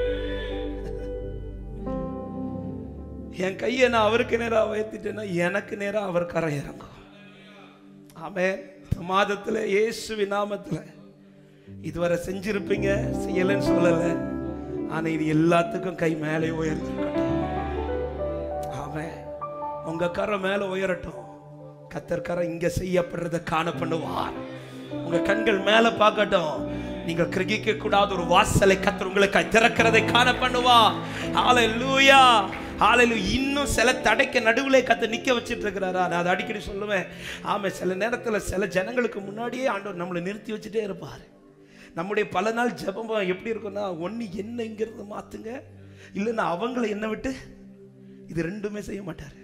என் கையை நான் அவருக்கு நேராக வைத்துட்டேன்னா எனக்கு நேராக அவர் கரை இறங்கும். ஆமென். மாதத்துல இயேசுவின் நாமத்துல இதுவரை செஞ்சிருப்பீங்க, செய்யலன்னு சொல்லல, ஆனா இது எல்லாத்துக்கும் கை மேலே உயர்ந்திருக்கட்டும். ஆமென். உங்க கரை மேல உயரட்டும். கர்த்தர் கரை இங்க செய்யப்படுறத காண பண்ணுவார். உங்க கண்கள் மேல பார்க்கட்டும். நீங்கள் கிரகிக்க கூடாத ஒரு வாசலை கர்த்தர் உங்களுக்கு திறக்கிறதை காண பண்ணுவார். ஹalleluya. ஹalleluya. இன்னும் சில தடைக்கு நடுவுல கர்த்தர் நிக்க வச்சிட்டு இருக்கிறாரா? நான் அதை அடிக்கடி சொல்லுவேன். ஆமா, சில நேரத்துல சில ஜனங்களுக்கு முன்னாடியே ஆண்டவர் நம்மளை நிறுத்தி வச்சுட்டே இருப்பார். நம்முடைய பல நாள் ஜெபம் எப்படி இருக்கும்னா, ஒன்னு என்ன இங்கிருந்து மாத்துங்க, இல்லைன்னா அவங்களை என்ன விட்டு, இது ரெண்டுமே செய்ய மாட்டார்.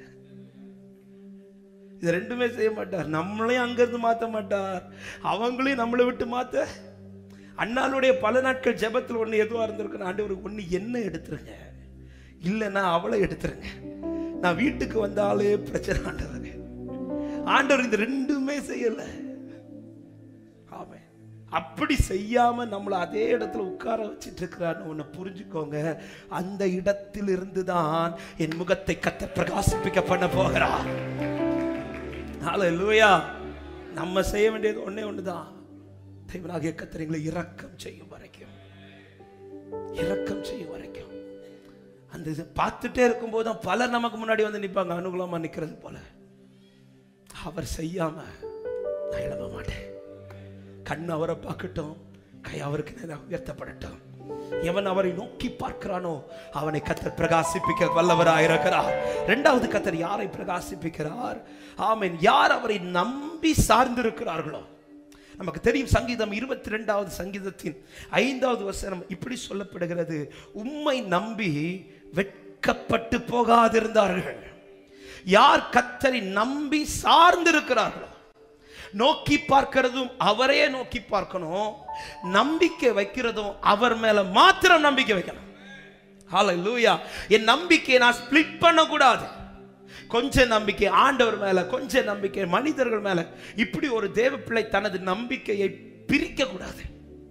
இது ரெண்டுமே செய்ய மாட்டார். நம்மளையும் அங்கிருந்து மாற்ற மாட்டார், அவங்களையும் நம்மளை விட்டு மாத்த. அண்ணாளுடைய பல நாட்கள் ஜெபத்தில் ஒன்று எதுவாக இருந்திருக்குன்னு, ஆண்டவருக்கு ஒன்று என்ன எடுத்துருங்க, இல்லைன்னா அவளை எடுத்துருங்க, நான் வீட்டுக்கு வந்தாலே பிரச்சனை. ஆண்டவர் ஆண்டவர் இந்த ரெண்டுமே செய்யல. ஆமென். அப்படி செய்யாம நம்மளை அதே இடத்துல உட்கார வச்சிட்டு இருக்கிறான்னு ஒன்னு புரிஞ்சுக்கோங்க. அந்த இடத்தில் இருந்துதான் என் முகத்தை கர்த்தர் பிரகாசிப்பிக்க பண்ண போகிறார். ஹalleluya. நம்ம செய்ய வேண்டியது ஒண்ணே ஒண்ணுதான், தேவனாகிய கர்த்தர் எங்களை இரக்கம் செய்யும் வரைக்கும், இரக்கம் செய்யும் வரைக்கும். அந்த இதை பார்த்துட்டே இருக்கும் போதுதான் பலர் நமக்கு முன்னாடி வந்து நிற்பாங்க, அனுகூலமா நிற்கிறது போல. அவர் செய்யாம நான் எழுத மாட்டேன். கண் அவரை பார்க்கட்டும், கை அவருக்கு நேராக உயர்த்தப்படட்டும். எவன் அவரை நோக்கி பார்க்கிறானோ அவனை கர்த்தர் பிரகாசிப்பிக்க வல்லவராயிருக்கிறார். இரண்டாவது, கர்த்தர் யாரை பிரகாசிப்பிக்கிறார்? ஆமென். யார் அவரை நம்பி சார்ந்திருக்கிறார்களோ. நமக்கு தெரியும், சங்கீதம் இருபத்தி ரெண்டாவது சங்கீதத்தின் ஐந்தாவது வசனம் இப்படி சொல்லப்படுகிறது, உம்மை நம்பி வெட்கப்பட்டு போகாதிருந்தார்கள். யார் கர்த்தரை நம்பி சார்ந்திருக்கிறார்களோ, நோக்கி பார்க்கிறதும் அவரே நோக்கி பார்க்கணும், நம்பிக்கை வைக்கிறதும் அவர் மேல மாத்திரம் நம்பிக்கை வைக்கணும். ஹalleluya. என் நம்பிக்கையை நான் ஸ்பிளிட் பண்ண கூடாது. கொஞ்ச நம்பிக்கை ஆண்டவர் மேல, கொஞ்ச நம்பிக்கை மனிதர்கள் மேல, இப்படி ஒரு தேவ பிள்ளை தனது நம்பிக்கையை பிரிக்க கூடாது.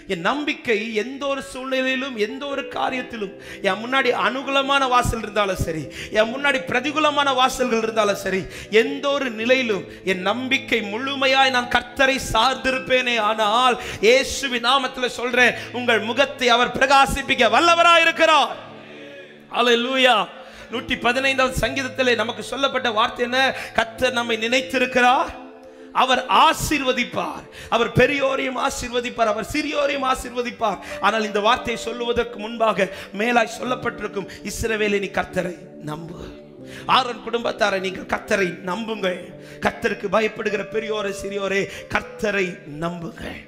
என் நம்பிக்கை எந்த ஒரு சூழ்நிலையிலும் எந்த ஒரு காரியத்திலும் என் முன்னாடி அனுகூலமான வாசல் இருந்தாலும் சரி, என் முன்னாடி பிரதிகூலமான வாசல்கள் இருந்தாலும் சரி, எந்த ஒரு நிலையிலும் என் நம்பிக்கை முழுமையாய் நான் கர்த்தரை சார்ந்திருப்பேனே. ஆனால் இயேசுவின் நாமத்தில் சொல்றேன், உங்கள் முகத்தை அவர் பிரகாசிப்பிக்க வல்லவராய் இருக்கிறார். அல்லேலூயா. நூற்றி பதினைந்தாவது சங்கீதத்திலே நமக்கு சொல்லப்பட்ட வார்த்தை என்ன? கர்த்தர் நம்மை நினைத்திருக்கிறார், அவர் ஆசீர்வதிப்பார், அவர் பெரியோரையும் ஆசீர்வதிப்பார், அவர் சிறியோரையும் ஆசீர்வதிப்பார். ஆனால் இந்த வார்த்தையை சொல்லுவதற்கு முன்பாக மேலாய் சொல்லப்பட்டிருக்கும், இஸ்ரவேலே நீ கர்த்தரை நம்பு, ஆரோன் குடும்பத்தாரை நீங்கள் கர்த்தரை நம்புங்கள், கர்த்தருக்கு பயப்படுகிற பெரியோரை சிறியோரே கர்த்தரை நம்புங்கள்.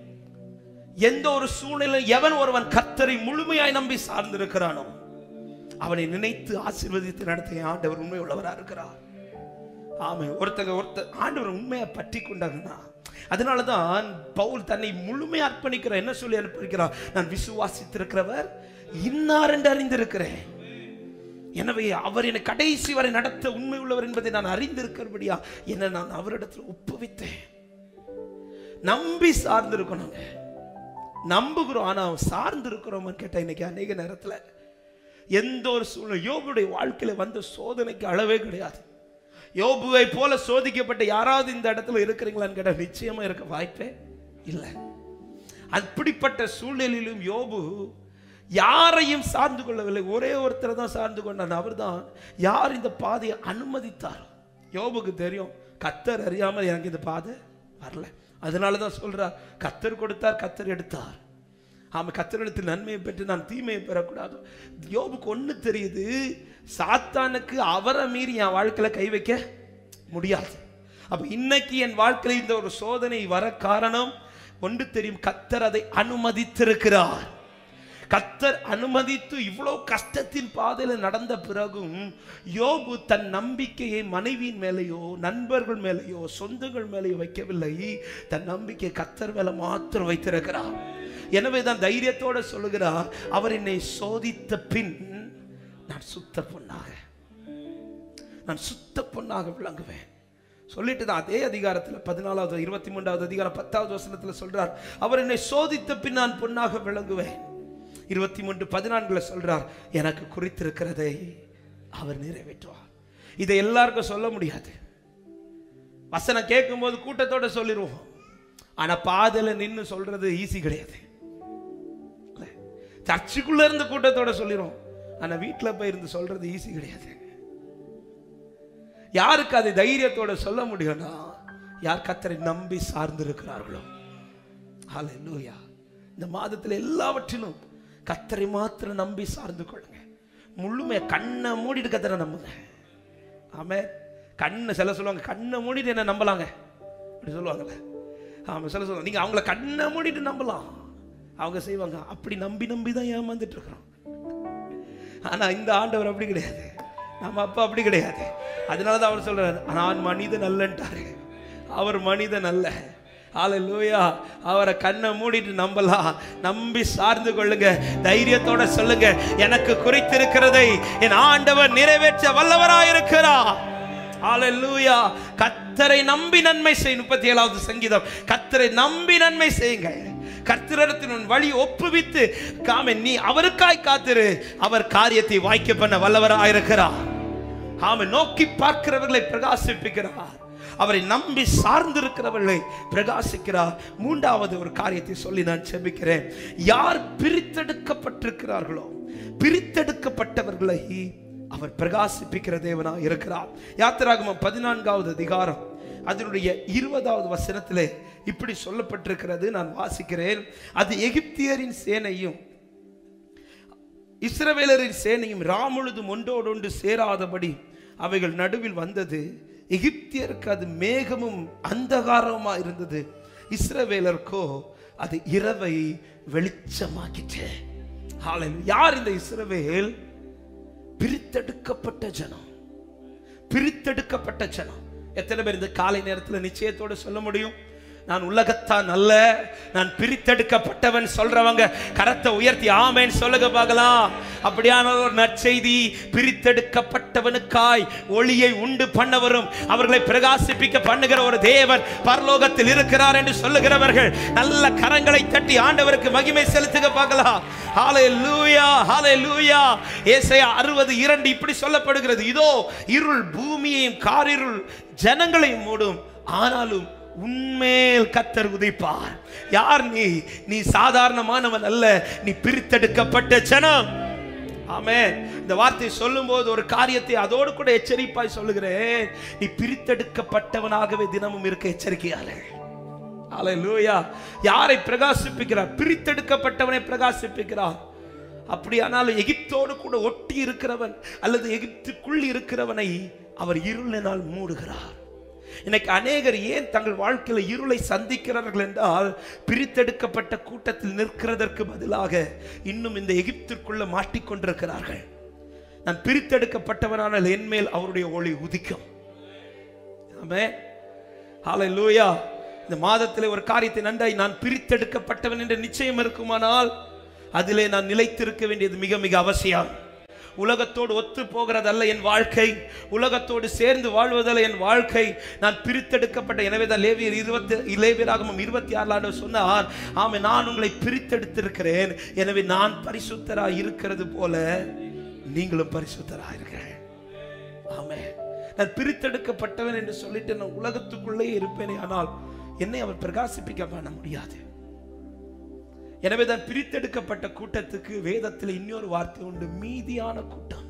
எந்த ஒரு சூழ்நிலை எவன் ஒருவன் கர்த்தரை முழுமையாய் நம்பி சார்ந்திருக்கிறானோ அவனை நினைத்து ஆசீர்வதித்து நடத்திய ஆண்டவர் உண்மை உள்ளவராக இருக்கிறார். ஆமே. ஒருத்தங்க ஒருத்தர் ஆண்டவர் உண்மையை பற்றி கொண்டாங்கன்னா, அதனாலதான் பவுல் தன்னை முழுமையை அர்ப்பணிக்கிறார். என்ன சொல்லி அர்ப்பணிக்கிறார்? நான் விசுவாசித்திருக்கிறவர் இன்னார் என்று அறிந்திருக்கிறேன், எனவே அவர் என்னை கடைசி வரை நடத்த உண்மை உள்ளவர் என்பதை நான் அறிந்திருக்கிறபடியா என்ன நான் அவரிடத்தில் ஒப்புவித்தேன். நம்பி சார்ந்திருக்கணுங்க. நம்புகிறோம், ஆனா சார்ந்து இருக்கிறோம் கேட்டா இன்னைக்கு அநேக நேரத்தில் எந்த ஒரு சூழ்நிலை, யோபுடைய வாழ்க்கையில வந்த சோதனைக்கு அளவே கிடையாது. யோபுவை போல சோதிக்கப்பட்ட யாராவது இந்த இடத்துல இருக்கிறீங்களான்னு கேட்டால் நிச்சயமா இருக்க வாய்ப்பே இல்லை. அப்படிப்பட்ட சூழ்நிலையிலும் யோபு யாரையும் சார்ந்து கொள்ளவில்லை, ஒரே ஒருத்தர் தான் சார்ந்து கொண்டார். அவர் தான் யார் இந்த பாதையை அனுமதித்தார். யோபுக்கு தெரியும், கர்த்தர் அறியாமல் எனக்கு இந்த பாதை வரல. அதனாலதான் சொல்றார், கர்த்தர் கொடுத்தார், கர்த்தர் எடுத்தார். ஆமா, கர்த்தரிடத்தில் நன்மையை பெற்று நான் தீமையை பெறக்கூடாது. யோபுக்கு ஒண்ணு தெரியுது, சாத்தானுக்கு அவரை மீறி என் வாழ்க்கையில கை வைக்க முடியாது. அப்ப இன்னைக்கு என் வாழ்க்கையில் இந்த ஒரு சோதனை வர காரணம் ஒன்று தெரியும், கர்த்தர் அதை அனுமதித்திருக்கிறார். கர்த்தர் அனுமதித்து இவ்வளவு கஷ்டத்தின் பாதையில் நடந்த பிறகும் யோபு தன் நம்பிக்கையை மனைவியின் மேலேயோ நண்பர்கள் மேலேயோ சொந்தங்கள் மேலேயோ வைக்கவில்லை, தன் நம்பிக்கை கர்த்தர் மேல மாத்திரம் வைத்திருக்கிறார். எனவே தான் தைரியத்தோட சொல்லுகிறார், அவர் என்னை சோதித்த பின் நான் சுத்த பொன்னாக நான் சுத்த பொன்னாக விளங்குவேன் சொல்லிட்டு தான் அதே அதிகாரத்தில் பதினாலாவது இருபத்தி மூன்றாவது அதிகாரம் பத்தாவது வசனத்தில் சொல்றார், அவர் என்னை சோதித்த பின் நான் பொன்னாக விளங்குவேன். இருபத்தி மூன்று பதினான்குல சொல்றார், எனக்கு குறித்திருக்கிறதை அவர் நிறைவேற்றுவார். இதை எல்லாருக்கும் சொல்ல முடியாது. வசனம் கேட்கும் போது கூட்டத்தோட சொல்லிடுவோம், ஆனா பாதையில நின்று சொல்றது ஈஸி கிடையாது. சர்ச்சுக்குள்ள இருந்து கூட்டத்தோட சொல்லிடுவோம், ஆனா வீட்டுல போய் இருந்து சொல்றது ஈஸி கிடையாது. யாருக்கு அதை தைரியத்தோட சொல்ல முடியும்னா யார் கர்த்தரை நம்பி சார்ந்து இருக்கிறார்களோ. ஹல்லேலூயா. இந்த மாதத்தில் எல்லாவற்றிலும் கர்த்தரை மாத்திரம் நம்பி சார்ந்து கொள்ளுங்க. முழுமையா கண்ணை மூடிட்டு கர்த்தரை நம்புங்க. ஆமே. கண்ணை சில சொல்லுவாங்க, கண்ணை மூடிட்டு என்ன நம்பலாங்க அப்படி சொல்லுவாங்கல்ல. ஆமா, சில சொல்லுவாங்க நீங்க அவங்கள கண்ணை மூடிட்டு நம்பலாம், அவங்க செய்வாங்க. அப்படி நம்பி நம்பி தான் ஏமாந்துட்டு இருக்கிறோம். ஆனா இந்த ஆண்டவர் அப்படி கிடையாது, நம்ம அப்பா அப்படி கிடையாது. அதனாலதான் அவர் சொல்றாரு, நான் மனிதன் அல்லன்ட்டாரு, அவர் மனிதன் அல்ல. ஹல்லேலூயா. அவரை கண்ணை மூடிட்டு நம்பலாம். நம்பி சார்ந்து கொள்ளுங்க, தைரியத்தோட சொல்லுங்க, எனக்கு குறித்திருக்கிறதை என் ஆண்டவர் நிறைவேற்ற வல்லவராயிருக்கிறார். ஹல்லேலூயா. கர்த்தரை நம்பி நன்மை செய். முப்பத்தி ஏழாவது சங்கீதம், கர்த்தரை நம்பி நன்மை செய்யுங்கள். கர்த்தரிடத்தின் வழி ஒப்புவித்து காமே நீ அவருக்காய் காத்திரு, அவர் காரியத்தை வாய்க்க பண்ண வல்லவராயிருக்கிறார். ஆமே. நோக்கி பார்க்கிறவர்களை பிரகாசிப்பிக்கிறார், அவரை நம்பி சார்ந்திருக்கிறவர்களை பிரகாசிக்கிறார். மூன்றாவது ஒரு காரியத்தை சொல்லி நான் செபிக்கிறேன். யார் பிரித்தெடுக்கப்பட்டிருக்கிறார்களோ பிரித்தெடுக்கப்பட்டவர்களை அவர் பிரகாசிப்பிக்கிற தேவனா இருக்கிறார். யாத்திராகமம் பதினான்காவது அதிகாரம் அதனுடைய இருபதாவது வசனத்திலே இப்படி சொல்லப்பட்டிருக்கிறது, நான் வாசிக்கிறேன். அது எகிப்தியரின் சேனையும் இஸ்ரவேலரின் சேனையும் ராமுழுதும் ஒன்றோடு ஒன்று சேராதபடி அவைகள் நடுவில் வந்தது. எகிப்தியருக்கு அது மேகமும் அந்தகாரமா இருந்தது, இஸ்ரவேலருக்கோ அது இரவை வெளிச்சமாக்கிற்று. யார் இந்த இஸ்ரவேல்? பிரித்தெடுக்கப்பட்ட ஜனம். பிரித்தெடுக்கப்பட்ட ஜனம். எத்தனை பேர் இந்த காலை நேரத்தில் நிச்சயத்தோடு சொல்ல முடியும், நான் உலகத்தான் அல்ல, நான் பிரித்தெடுக்கப்பட்டவன் சொல்றவங்க கரத்தை உயர்த்தி ஆமேன் சொல்லுங்க பார்க்கலாம். அப்படியான ஒரு நற்செய்தி, பிரித்தெடுக்கப்பட்டவனுக்காய் ஒளியை உண்டு பண்ணவரும் அவர்களை பிரகாசிப்பிக்க பண்ணுகிற ஒரு தேவன் பரலோகத்தில் இருக்கிறார் என்று சொல்லுகிறவர்கள் நல்ல கரங்களை தட்டி ஆண்டவருக்கு மகிமை செலுத்துக பார்க்கலாம். ஹல்லேலூயா, ஹல்லேலூயா. ஏசாயா அறுபது இரண்டு இப்படி சொல்லப்படுகிறது, இதோ இருள் பூமியையும் காரிருள் ஜனங்களையும் மூடும், ஆனாலும் உன்மேல் கர்த்தர் உதிப்பார். யார் நீ? நீ சாதாரணமானவன் அல்ல, நீ பிரித்தெடுக்கப்பட்ட ஜனம். ஆமென். இந்த வார்த்தை சொல்லும் போது ஒரு காரியத்தை அதோடு கூட எச்சரிப்பாய் சொல்லுகிறேன், நீ பிரித்தெடுக்கப்பட்டவனாகவே தினமும் இருக்க எச்சரிக்கையாளர். ஹல்லேலூயா. யாரை பிரகாசிப்பிக்கிறார்? பிரித்தெடுக்கப்பட்டவனை பிரகாசிப்பிக்கிறார். அப்படியானால் எகிப்தோடு கூட ஒட்டி இருக்கிறவன் அல்லது எகிப்துக்குள் இருக்கிறவனை அவர் இருளினால் மூடுகிறார். இன்னைக்கு அநேகர் ஏன் தங்கள் வாழ்க்கையில் இருளை சந்திக்கிறார்கள் என்றால், பிரித்தெடுக்கப்பட்ட கூட்டத்தில் நிற்கிறதற்கு பதிலாக இன்னும் இந்த எகிப்திற்குள்ள மாட்டிக்கொண்டிருக்கிறார்கள். நான் பிரித்தெடுக்கப்பட்டவனானால் என் மேல் அவருடைய ஒளி உதிக்கும். ஆமென், ஹல்லேலூயா. இந்த மாதத்தில் ஒரு காரியத்தை நன்றாய், நான் பிரித்தெடுக்கப்பட்டவன் என்ற நிச்சயம் இருக்குமானால் அதிலே நான் நிலைத்திருக்க வேண்டியது மிக மிக அவசியம். உலகத்தோடு ஒத்து போகிறதல்ல என் வாழ்க்கை, உலகத்தோடு சேர்ந்து வாழ்வதல்ல என் வாழ்க்கை. நான் பிரித்தெடுக்கப்பட்ட, எனவே தான் லேவியர் இருபத்தி லேவியராகமம் இருபத்தி ஆறு ஆண்டு சொன்னார், ஆமே நான் உங்களை பிரித்தெடுத்திருக்கிறேன், எனவே நான் பரிசுத்தராய் இருக்கிறது போல நீங்களும் பரிசுத்தராய் இருக்கிறேன். ஆமே, நான் பிரித்தெடுக்கப்பட்டவன் என்று சொல்லிட்டு நான் உலகத்துக்குள்ளே இருப்பேனே, ஆனால் என்னை அவர் பிரகாசிப்பிக்க பண்ண முடியாது. எனவே தான் பிரித்தெடுக்கப்பட்ட கூட்டத்துக்கு வேதத்தில் இன்னொரு வார்த்தை உண்டு, மீதியான கூட்டம்.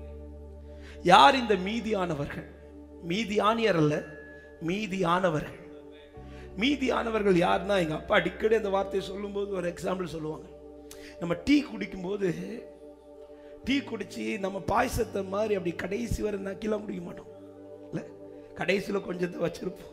யார் இந்த மீதியானவர்கள்? மீதியானியர் அல்ல, மீதியானவர்கள். மீதியானவர்கள் யாருன்னா, எங்க அப்பா அடிக்கடி அந்த வார்த்தையை சொல்லும் போது ஒரு எக்ஸாம்பிள் சொல்லுவாங்க. நம்ம டீ குடிக்கும் போது டீ குடிச்சு நம்ம பாயசத்தை மாதிரி அப்படி கடைசி வரை நக்கிலாம் குடிக்க மாட்டோம் இல்ல, கடைசியில் கொஞ்சத்தை வச்சிருப்போம்.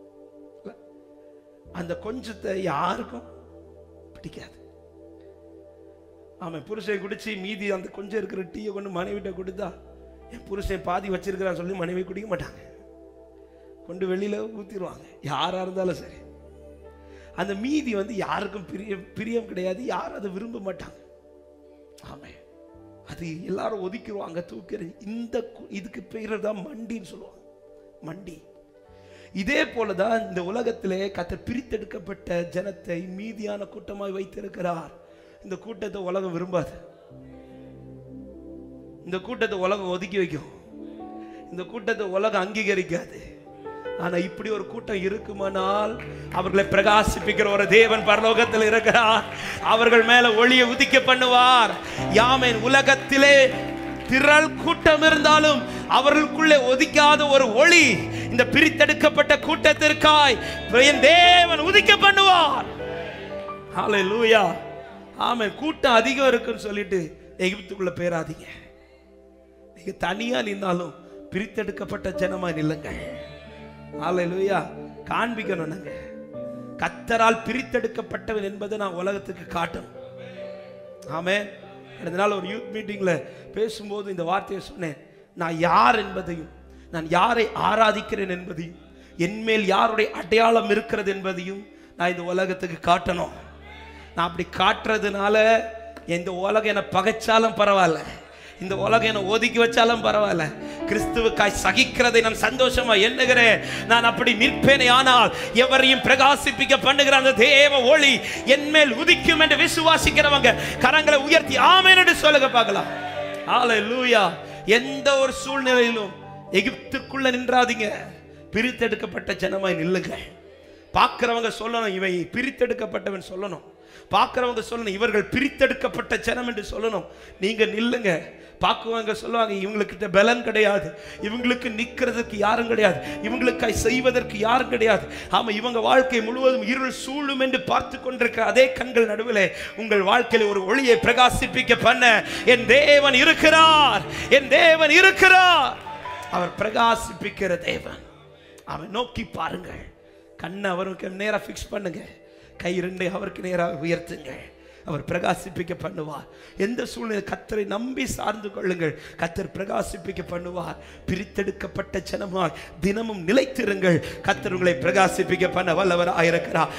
அந்த கொஞ்சத்தை யாருக்கும் பிடிக்காது. ஆமா, புருஷன் குடிச்சு மீதி அந்த கொஞ்சம் இருக்கிற டீயை கொண்டு மனைவிட்ட கொடுத்தா, என் புருஷன் பாதி வச்சிருக்கிறான்னு சொல்லி மனைவி குடிக்க மாட்டாங்க, கொண்டு வெளியில ஊத்திடுவாங்க. யாரா இருந்தாலும் சரி, அந்த மீதி வந்து யாருக்கும் பிரிய பிரியம் கிடையாது, யாரும் அதை விரும்ப மாட்டாங்க. ஆமா, அது எல்லாரும் ஒதுக்கிடுவாங்க, தூக்கிறது. இந்த இதுக்கு பேர் தான் மண்டின்னு சொல்லுவாங்க, மண்டி. இதே போலதான் இந்த உலகத்திலே கர்த்தர் பிரித்தெடுக்கப்பட்ட ஜனத்தை மீதியான கூட்டமாய் வைத்திருக்கிறார். இந்த கூட்டத்தை உலகம் விரும்பாது, இந்த கூட்டத்தை உலகம் ஒதுக்கி வைக்கும், இந்த கூட்டத்தை உலகம் அங்கீகரிக்காது. ஆனா இப்படி ஒரு கூட்டம் இருக்குமானால் அவர்களை பிரகாசிப்பிக்கிற ஒரு தேவன் பரலோகத்தில் இருக்கிறார். அவர்கள் மேல ஒளியை உதிக்க பண்ணுவார். யாமேன், உலகத்திலே திரள் கூட்டம் இருந்தாலும் அவர்களுக்குள்ளே ஒதுக்காத ஒரு ஒளி இந்த பிரித்தெடுக்கப்பட்ட கூட்டத்திற்காய் என் தேவன் உதிக்க பண்ணுவார். ஹல்லேலூயா. ஆமென். கூட்டம் அதிகம் இருக்குன்னு சொல்லிட்டு எகிப்துக்குள்ள பேராதீங்க. நீங்க தனியா நின்னாலும் பிரித்தெடுக்கப்பட்ட ஜனமா நில்லுங்கள். ஹல்லேலூயா. காண்பிக்கணும், நாங்க கர்த்தரால் பிரித்தெடுக்கப்பட்டவன் என்பதை நான் உலகத்துக்கு காட்டணும். ஆமென். அதனால ஒரு யூத் மீட்டிங்ல பேசும்போது இந்த வார்த்தையை சொன்னேன், நான் யார் என்பதையும், நான் யாரை ஆராதிக்கிறேன் என்பதையும், என்மேல் யாருடைய அடையாளம் இருக்கிறது என்பதையும் நான் இந்த உலகத்துக்கு காட்டணும். நான் அப்படி காட்டுறதுனால இந்த உலகம் என்னை பகைச்சாலும் பரவாயில்ல, இந்த உலகம் என்னை ஒதுக்கி வச்சாலும் பரவாயில்ல, கிறிஸ்துவுக்காய் சகிக்கிறதை நான் சந்தோஷமா எண்ணுகிறேன். நான் அப்படி நிற்பேனே, ஆனால் எவரையும் பிரகாசிப்பிக்க பண்ணுகிற அந்த தேவ ஒளி என்மேல் உதிக்கும் என்று விசுவாசிக்கிறவங்க கரங்களை உயர்த்தி ஆமென் என்று சொல்லுங்க பார்க்கலாம். ஹல்லேலூயா. எந்த ஒரு சூழ்நிலையிலும் எகிப்துக்குள்ள நின்றாதீங்க, பிரித்தெடுக்கப்பட்ட ஜனமாய் நில்லுங்க. பார்க்கிறவங்க சொல்லணும், இவை பிரித்தெடுக்கப்பட்டவன் சொல்லணும். பார்க்கிறவங்க சொல்லணும், இவர்கள் பிரித்தெடுக்கப்பட்ட ஜனம் என்று சொல்லணும். நீங்க நில்லுங்க. பார்க்குவாங்க சொல்லுவாங்க, இவங்களுக்கு பலன் கிடையாது, இவங்களுக்கு நிற்கிறதுக்கு யாரும் கிடையாது, இவங்களுக்காய் செய்வதற்கு யாரும் கிடையாது. ஆமா, இவங்க வாழ்க்கை முழுவதும் இருள் சூழும் என்று பார்த்து கொண்டிருக்கிற அதே கண்கள் நடுவில் உங்கள் வாழ்க்கையில் ஒரு ஒளியை பிரகாசிப்பிக்க பண்ண என் தேவன் இருக்கிறார். என் தேவன் இருக்கிறார். அவர் பிரகாசிப்பிக்கிற தேவன். அவன் நோக்கி பாருங்கள். கண்ணை அவருக்கு நேரா ஃபிக்ஸ் பண்ணுங்க, கை இரண்டை அவருக்கு நேராக உயர்த்துங்கள். அவர் பிரகாசிப்பிக்க பண்ணுவார். எந்த சூழ்நிலை கர்த்தரை நம்பி சார்ந்து கொள்ளுங்கள், கர்த்தர் பிரகாசிப்பிக்க பண்ணுவார். பிரித்தெடுக்கப்பட்ட ஜனமாய் தினமும் நிலைத்திருங்கள். கர்த்தர் உங்களை பிரகாசிப்பிக்க பண்ண வல்லவராக இருக்கிறார். கர்த்தர்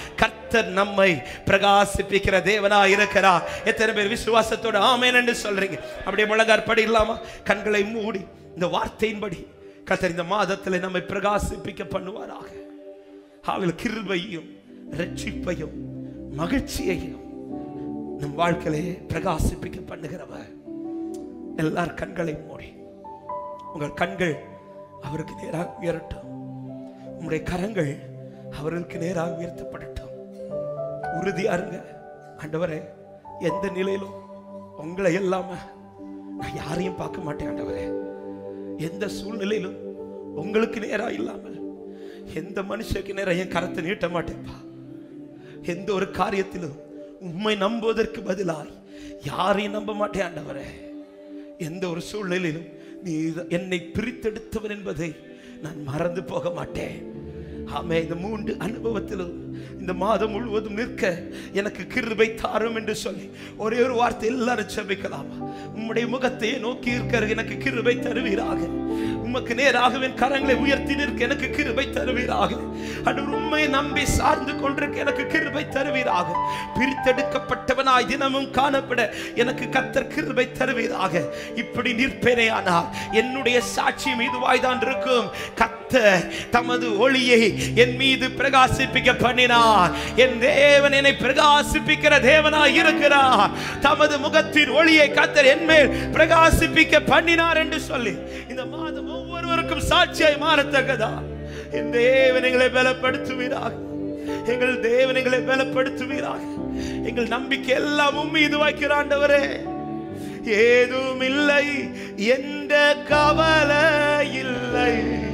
கர்த்தர் நம்மை பிரகாசிப்பிக்கிற தேவனா இருக்கிறார். எத்தனை பேர் விசுவாசத்தோட ஆமென் என்று சொல்றீங்க? அப்படியே முழங்கார் படிக்கலாமா? கண்களை மூடி இந்த வார்த்தையின்படி கர்த்தர் இந்த மாதத்தில் நம்மை பிரகாசிப்பிக்க பண்ணுவாராக. அவள் கிருபையும் ரட்சிப்பையும் மகிழ்ச்சியையும் நம் வாழ்க்கையிலே பிரகாசிப்பிக்க பண்ணுகிறவர். எல்லார் கண்களை மூடி உங்கள் கண்கள் அவருக்கு நேராக உயரட்டும். உங்களுடைய கரங்கள் அவர்களுக்கு நேராக உயர்த்தப்படட்டும். உறுதியா இருங்க. ஆண்டவரே, எந்த நிலையிலும் உங்களை இல்லாம நான் யாரையும் பார்க்க மாட்டேன். ஆண்டவரே, எந்த சூழ்நிலையிலும் உங்களுக்கு நேரா இல்லாமல் எந்த மனுஷனுக்கு நேரம் என் கரத்தை நீட்ட மாட்டேன்ப்பா. எந்த ஒரு காரியத்திலும் உண்மை நம்புவதற்கு பதிலாய் யாரையும் நம்ப மாட்டேன். ஆண்டவரே, எந்த ஒரு சூழ்நிலையிலும் நீ என்னை பிரித்தெடுத்தவன் என்பதை நான் மறந்து போக மாட்டேன். ஆமே, இந்த மூன்று அனுபவத்திலும் இந்த மாதம் முழுவதும் நிற்க எனக்கு கிருபை தாரும் என்று சொல்லி ஒரே ஒரு வார்த்தை எல்லாரும் ஜெபிக்கலாமா? உம்முடைய முகத்தை நோக்கி இருக்கிற எனக்கு கிருபை தருவீராக. உமக்கு நேராக என் கரங்களை உயர்த்தி நிற்க எனக்கு கிருபை தருவீராக. அன்று உண்மை நம்பி சார்ந்து கொண்டிருக்க எனக்கு கிருபை தருவீராக. பிரித்தெடுக்கப்பட்டவனாய் தினமும் காணப்பட எனக்கு கர்த்தர் கிருபை தருவீராக. இப்படி நிற்பேனே ஆனால் என்னுடைய சாட்சியம் இதுவாய்தான் இருக்கும். கர்த்தர் தமது ஒளியை என் மீது பிரகாசிப்பிக்க பண்ணினார். என் தேவன் என்னை பிரகாசிப்பிக்கிற தேவனாய் இருக்கிறார். தமது முகத்தின் ஒளியை கர்த்தர் என் மேல் பிரகாசிப்பிக்க பண்ணினார் என்று சொல்லி இந்த மாதம் ஒவ்வொருவருக்கும் சாட்சியாய் மாறத்தக்கதா என் தேவன் எங்களை பலப்படுத்துவீராக. எங்கள் தேவன் எங்களை பலப்படுத்துவீராக. எங்கள் நம்பிக்கை எல்லாம் உம்மீது வைக்கிற ஆண்டவரே. ஏதும் இல்லை என்ற கவலை இல்லை,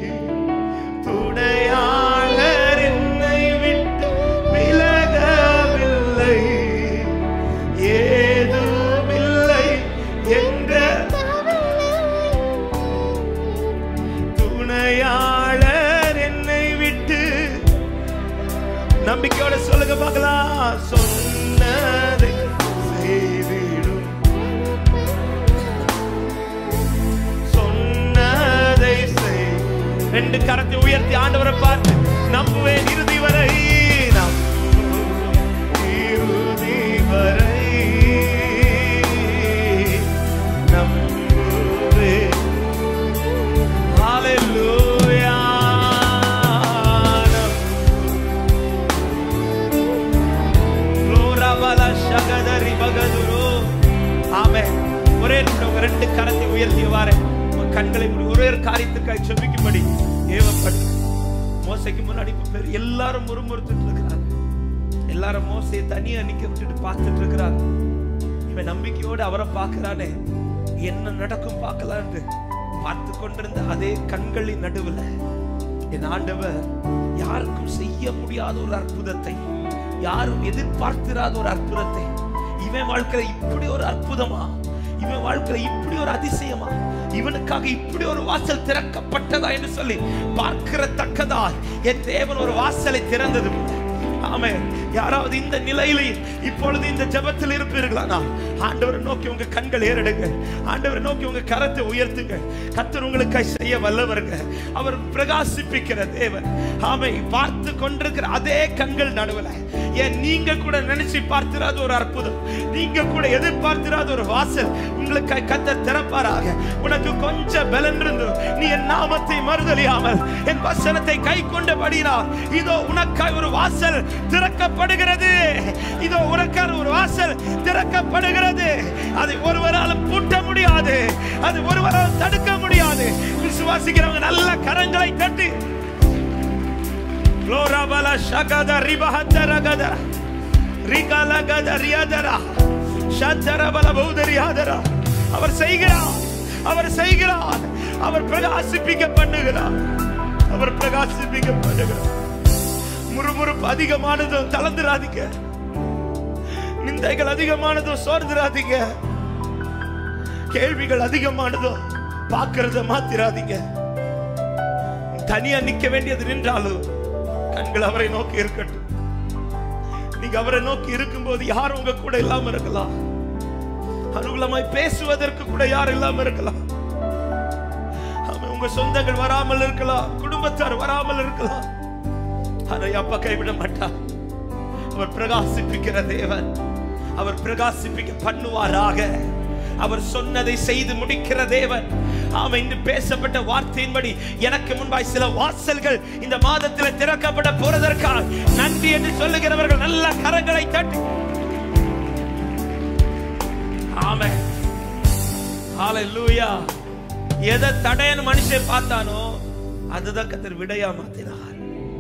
துணையாளர் என்னை விட்டு விலகவில்லை. ஏதும் இல்லை என்ற துணையாளர் என்னை விட்டு. நம்பிக்கையோட சொல்லுங்க பார்க்கலாம். சொன்னதை செய்திடும், சொன்னதை செய். ரெண்டு கரத்தை உயர்த்தி ஆண்டவரை பார்த்து நம்புவேன் இறுதி வரை, இறுதி வரை நம்புவேன். ஹல்லேலூயா. க்ளோரவல ஷகதரி பகதுரு. ஆமென். ஒரே நிமிடம் ரெண்டு கரத்தை உயர்த்தியவாறு கண்களை மூடி ஒரே ஒரு காரியத்துக்காக ஜெபிக்கும்படி ஏவப்படு. மோசைக்கு முன்னாடி எல்லாரும் முறுமுறுத்துட்டு இருக்கிறாங்க. எல்லாரும் மோசையை தனியா நிக்க விட்டுட்டு பார்த்துட்டு இருக்கிறாங்க. இவன் நம்பிக்கையோடு அவரை பார்க்கிறானே, என்ன நடக்கும் பார்க்கலான்னு பார்த்து கொண்டிருந்த அதே கண்களின் நடுவுல என் ஆண்டவர் யாருக்கும் செய்ய முடியாத ஒரு அற்புதத்தை, யாரும் எதிர்பார்த்திராத ஒரு அற்புதத்தை, இவன் வாழ்க்கையில இப்படி ஒரு அற்புதமா, இவன் வாழ்க்கையில இப்படி ஒரு அதிசயமா, இவனுக்காக இப்படி ஒரு வாசல் திறக்கப்பட்டதா என்று சொல்லி பார்க்கிற தக்கதா என் தேவன் ஒரு வாசலை திறந்தது. ஆமென். யாராவது இந்த நிலையிலே இப்பொழுது இந்த ஜெபத்தில் இருப்பீர்களா? ஆண்டவரை நோக்கி உங்க கண்கள் ஏறெடுங்க. ஆண்டவரை நோக்கி உங்க கரத்தை உயர்த்துங்க. கர்த்தர் உங்களுக்கு செய்ய வல்லவருங்க. அவர் பிரகாசிப்பிக்கிற தேவன். ஆமென். பார்த்து கொண்டிருக்கிற அதே கண்கள் நடுவுல ஏன் நீங்க கூட நினைச்சு பார்த்திராத ஒரு அற்புதம், நீங்க கூட எதிர்பார்த்திராத ஒரு வாசல் உங்களுக்கு கர்த்தர் திறப்பாராக. உனக்கு கொஞ்சம் பலன் இருந்து நீ என் நாமத்தை மறுதலியாமல் என் வசனத்தை கை கொண்டபடினால் இதோ உனக்காய் ஒரு வாசல் திறக்கப்படுகிறது. இதோ உனக்கான ஒரு வாசல் திறக்கப்படுகிறது. அதை ஒருவராலும் பூட்ட முடியாது, அது ஒருவரால் தடுக்க முடியாது. விசுவாசிக்கிறவங்க நல்ல கரங்களை தட்டி லோராபல ஷகத ரிபஹதரகத ரிகலகத ரியாதரா ஷதரபல பௌதரியாதரா. அவர் செய்கிறார், அவர் செய்கிறார், அவர் பிரகாசிப்பிக்க பண்ணுகிறார், அவர் பிரகாசிப்பிக்க பண்ணுகிறார். முறுமுறுப்பு அதிகமானதும் தளர்ந்துராதீங்க, நிந்தைகள் அதிகமானதும் சோர்ந்துராதீங்க, கேள்விகள் அதிகமானதும் பார்க்கிறத மாத்திராதீங்க. தனியா நிக்க வேண்டியது நின்றாலும் கண்கள் அவரை நோக்கி இருக்கட்டும். நீங்க அவரை நோக்கி இருக்கும் போது யாரும் உங்க கூட இல்லாம இருக்கலாம், அனுகூலமாய் பேசுவதற்கு கூட யாரும் இல்லாம இருக்கலாம். உங்க சொந்தங்கள் வராமல் இருக்கலாம், குடும்பத்தார் வராமல் இருக்கலாம். அதை அப்பா கைவிட மாட்டார். அவர் பிரகாசிப்பிக்கிற தேவன். அவர் பிரகாசிப்பிக்க பண்ணுவாராக. அவர் சொன்னதை செய்து முடிக்கிற தேவன். ஆமென். இன்று பேசப்பட்ட வார்த்தையின்படி எனக்கு முன்பாய் சில வாசல்கள் இந்த மாதத்தில் திறக்கப்பட போறதற்காக நன்றி என்று சொல்லுகிறவர்கள் நல்ல கரங்களை தட்டி ஆமென். ஹalleluya. எதை தடையன்னு மனுஷன் பார்த்தானோ அதுதான் கர்த்தர் விடையா மாத்தினார்.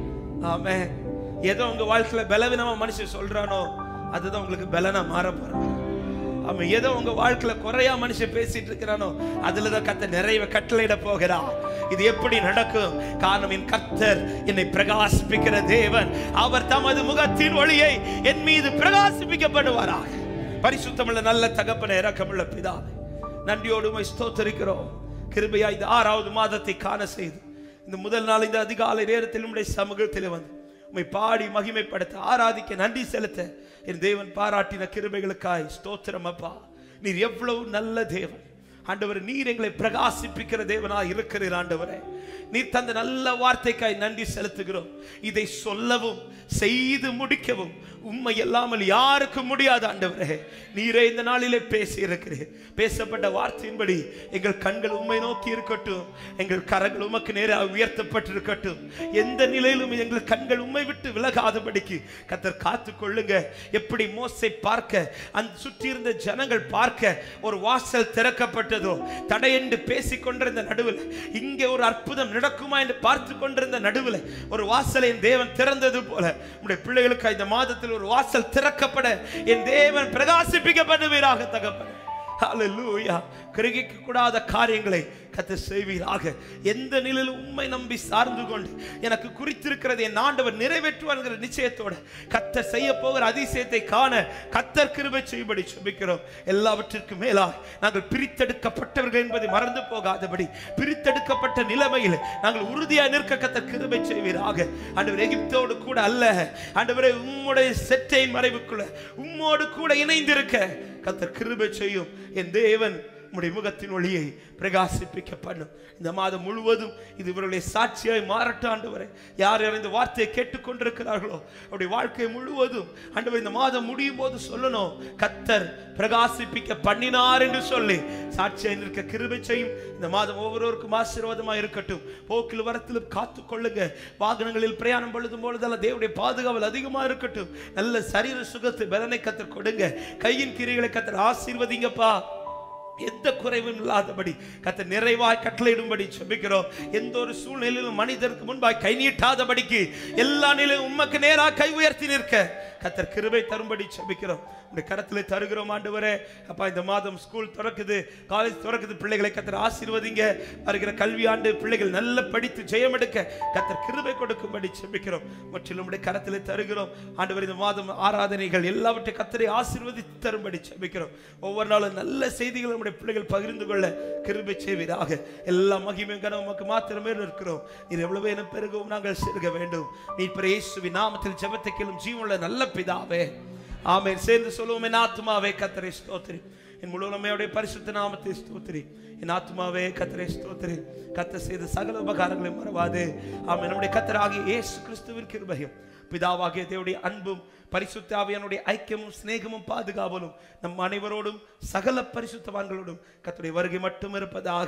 ஆமென். ஏதோ உங்க வாழ்க்கையில பலவீனமா மனுஷன் சொல்றானோ அதுதான் உங்களுக்கு பலனா மாற போறாங்க. ஆமா. ஏதோ உங்க வாழ்க்கையில குறையா மனுஷன் பேசிட்டு இருக்கிறானோ அதுலதான் கர்த்தர் நிறைய கட்டளையிட போகிறார். இது எப்படி நடக்கும்? காரணம், என் கர்த்தர் என்னை பிரகாசிப்பிக்கிற தேவன். அவர் தமது முகத்தின் ஒளியை என் மீது பிரகாசிப்பிக்கப்படுவாராக. பரிசுத்தமுள்ள நல்ல தகப்பனே, இரக்கமுள்ள பிதாவே, நன்றியோடு உம்மை ஸ்தோத்திரிக்கிறோம். கிருபையா இந்த ஆறாவது மாதத்தை காண செய்து இந்த முதல் நாள் இந்த அதிகாலை நேரத்தில் உம்முடைய சமூகத்தில் வந்து உம்மை பாடி மகிமைப்படுத்த ஆராதிக்க நன்றி செலுத்த என் தேவன் பாராட்டின கிருபைகளுக்காய் ஸ்தோத்திரம் அப்பா. நீர் எவ்வளவு நல்ல தேவன் ஆண்டவர். நீர் எங்களை பிரகாசிப்பிக்கிற தேவனாய் இருக்கிறீர் ஆண்டவரே. நீர் தந்த நல்ல வார்த்தைக்காய் நன்றி செலுத்துகிறோம். இதை சொல்லவும் செய்து முடிக்கவும் உம்மை இல்லாமல் யாருக்கும் முடியாது ஆண்டவரே. நீரே இந்த நாளிலே பேசி இருக்கிறீர். பேசப்பட்ட வார்த்தையின்படி எங்கள் கண்கள் உம்மை நோக்கி இருக்கட்டும், எங்கள் கரங்கள் உமக்கு நேராக உயர்த்தப்பட்டிருக்கட்டும். எந்த நிலையிலும் எங்கள் கண்கள் உம்மை விட்டு விலகாதபடிக்கு கர்த்தர் காத்து கொள்ளுங்க. எப்படி மோசே பார்க்க அந்த சுற்றி இருந்த ஜனங்கள் பார்க்க ஒரு வாசல் திறக்கப்பட்டதோ, தடையென்று பேசிக் கொண்டிருந்த நடுவில் இங்கே ஒரு அற்புதம் நடக்குமா என்று பார்த்து கொண்டிருந்த நடுவில் ஒரு வாசலை என் தேவன் திறந்தது போல உம்முடைய பிள்ளைகளுக்கு இந்த மாதத்தில் ஒரு வாசல் திறக்கப்பட என் தேவன் பிரகாசிப்பிக்கப்படுவீராக தகப்பனே. ஹalleluya. கிரகிக்க கூடாத காரியங்களை கர்த்தர் செய்வீராக. எந்த நிலையிலும் உம்மை நம்பி சார்ந்து கொண்டு எனக்கு குறித்திருக்கிறது என் ஆண்டவர் நிறைவேற்றுவார் நிச்சயத்தோட கர்த்தர் செய்ய போகிற அதிசயத்தை காண கர்த்தர் கிருபை செய்யும்படி ஜெபிக்கிறோம். எல்லாவற்றிற்கும் மேலாய் நாங்கள் பிரித்தெடுக்கப்பட்டவர்கள் என்பதை மறந்து போகாதபடி பிரித்தெடுக்கப்பட்ட நிலைமையில் நாங்கள் உறுதியாக நிற்க கர்த்தர் கிருபை செய்வீராக. ஆண்டவர், எகிப்தோடு கூட அல்ல ஆண்டவரே, உம்முடைய செட்டையின் மறைவுக்குள்ள உம்மோடு கூட இணைந்திருக்க கர்த்தர் கிருபை செய்யும். என் தேவன் உம்முடைய முகத்தின் ஒளியை பிரகாசிப்பிக்க பண்ணும். இந்த மாதம் முழுவதும் இது இவருடைய சாட்சியாய் மாறட்டும் ஆண்டவரே. யார் யார் இந்த வார்த்தையை கேட்டுக்கொண்டிருக்கிறார்களோ அவருடைய வாழ்க்கை முழுவதும் ஆண்டவர் இந்த மாதம் முடியும் போது சொல்லணும், கர்த்தர் பிரகாசிப்பிக்க பண்ணினார் என்று சொல்லி சாட்சியாய் நிற்க கிருபை செய்யும். இந்த மாதம் ஒவ்வொருவருக்கும் ஆசீர்வாதமாக இருக்கட்டும். போக்கில் வரத்திலும் காத்து கொள்ளுங்க. வாகனங்களில் பிரயாணம் பொழுதும் பொழுதெல்லாம் தேவனுடைய பாதுகாவல் அதிகமாக இருக்கட்டும். நல்ல சரீர சுகத்தை பலனை கர்த்தர் கொடுங்க. கையின் கிரிகளை கர்த்தர் ஆசீர்வதிங்கப்பா. எந்த குறைவும் இல்லாதபடி கர்த்தர் நிறைவாய் கட்டளையிடும்படி ஜெபிக்கிறோம். எந்த ஒரு சூழ்நிலையிலும் மனிதருக்கு முன்பாய் கை நீட்டாதபடிக்கு எல்லா நிலையிலும் உமக்கு நேராக கை உயர்த்தி நிற்க கர்த்தர் கிருபை தரும்படி ஜெபிக்கிறோம். உடைய கரத்திலே தருகிறோம் ஆண்டவரே. அப்பா, இந்த மாதம் ஸ்கூல் திறக்குது, காலேஜ் திறக்குது. பிள்ளைகளை கர்த்தர் ஆசீர்வதிங்க. வருகிற கல்வி ஆண்டு பிள்ளைகள் நல்ல படித்து ஜெயம் எடுக்க கர்த்தர் கிருபை கொடுக்கும்படி ஜெபிக்கிறோம். முற்றிலும் உடைய கரத்திலே தருகிறோம் ஆண்டவரே. இந்த மாதம் ஆராதனைகள் எல்லாவற்றை கர்த்தரை ஆசீர்வதித்து தரும்படி ஜெபிக்கிறோம். ஒவ்வொரு நாளும் நல்ல செய்திகளை நம்முடைய பிள்ளைகள் பகிர்ந்து கொள்ள கிருபை செய்வீராக. எல்லா மகிமையும் கனவும் உமக்கு மாத்திரமே இருக்கிறோம். நீர் எவ்வளவு என பெருகவும் நாங்கள் சிறுக வேண்டும். மீட்பர் இயேசுவின் நாமத்தில் ஜெபத்தை கேளும் ஜீவனுள்ள நல்ல பிதாவே, ஆமென். சேர்ந்து சொல்லுவோம், என் ஆத்துமாவே கர்த்தரை ஸ்தோத்திரி, என் முழு உலகமே பரிசுத்த நாமத்தை ஸ்தோத்திரி. என் ஆத்துமாவே கர்த்தரை ஸ்தோத்திரி. கர்த்தர் செய்த சகல உபகாரங்களையும் மறவாது. ஆமென். நம்முடைய கர்த்தராகிய இயேசு கிறிஸ்துவின் கிருபையும் பிதாவாகிய தேவனுடைய அன்பும் பரிசுத்த ஆவியானுடைய ஐக்கியமும் சிநேகமும் பாதுகாவலும் நம் அனைவரோடும் சகல பரிசுத்தவான்களோடும் கர்த்தருடைய வருகை மட்டும் இருப்பதாக.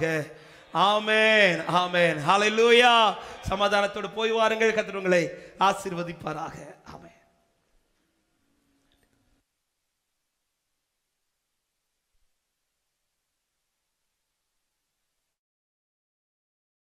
ஆமென், ஆமென், ஹல்லேலூயா. சமாதானத்தோடு போய் வாருங்கள். கர்த்தர் உங்களை ஆசீர்வதிப்பாராக. ஆமென்.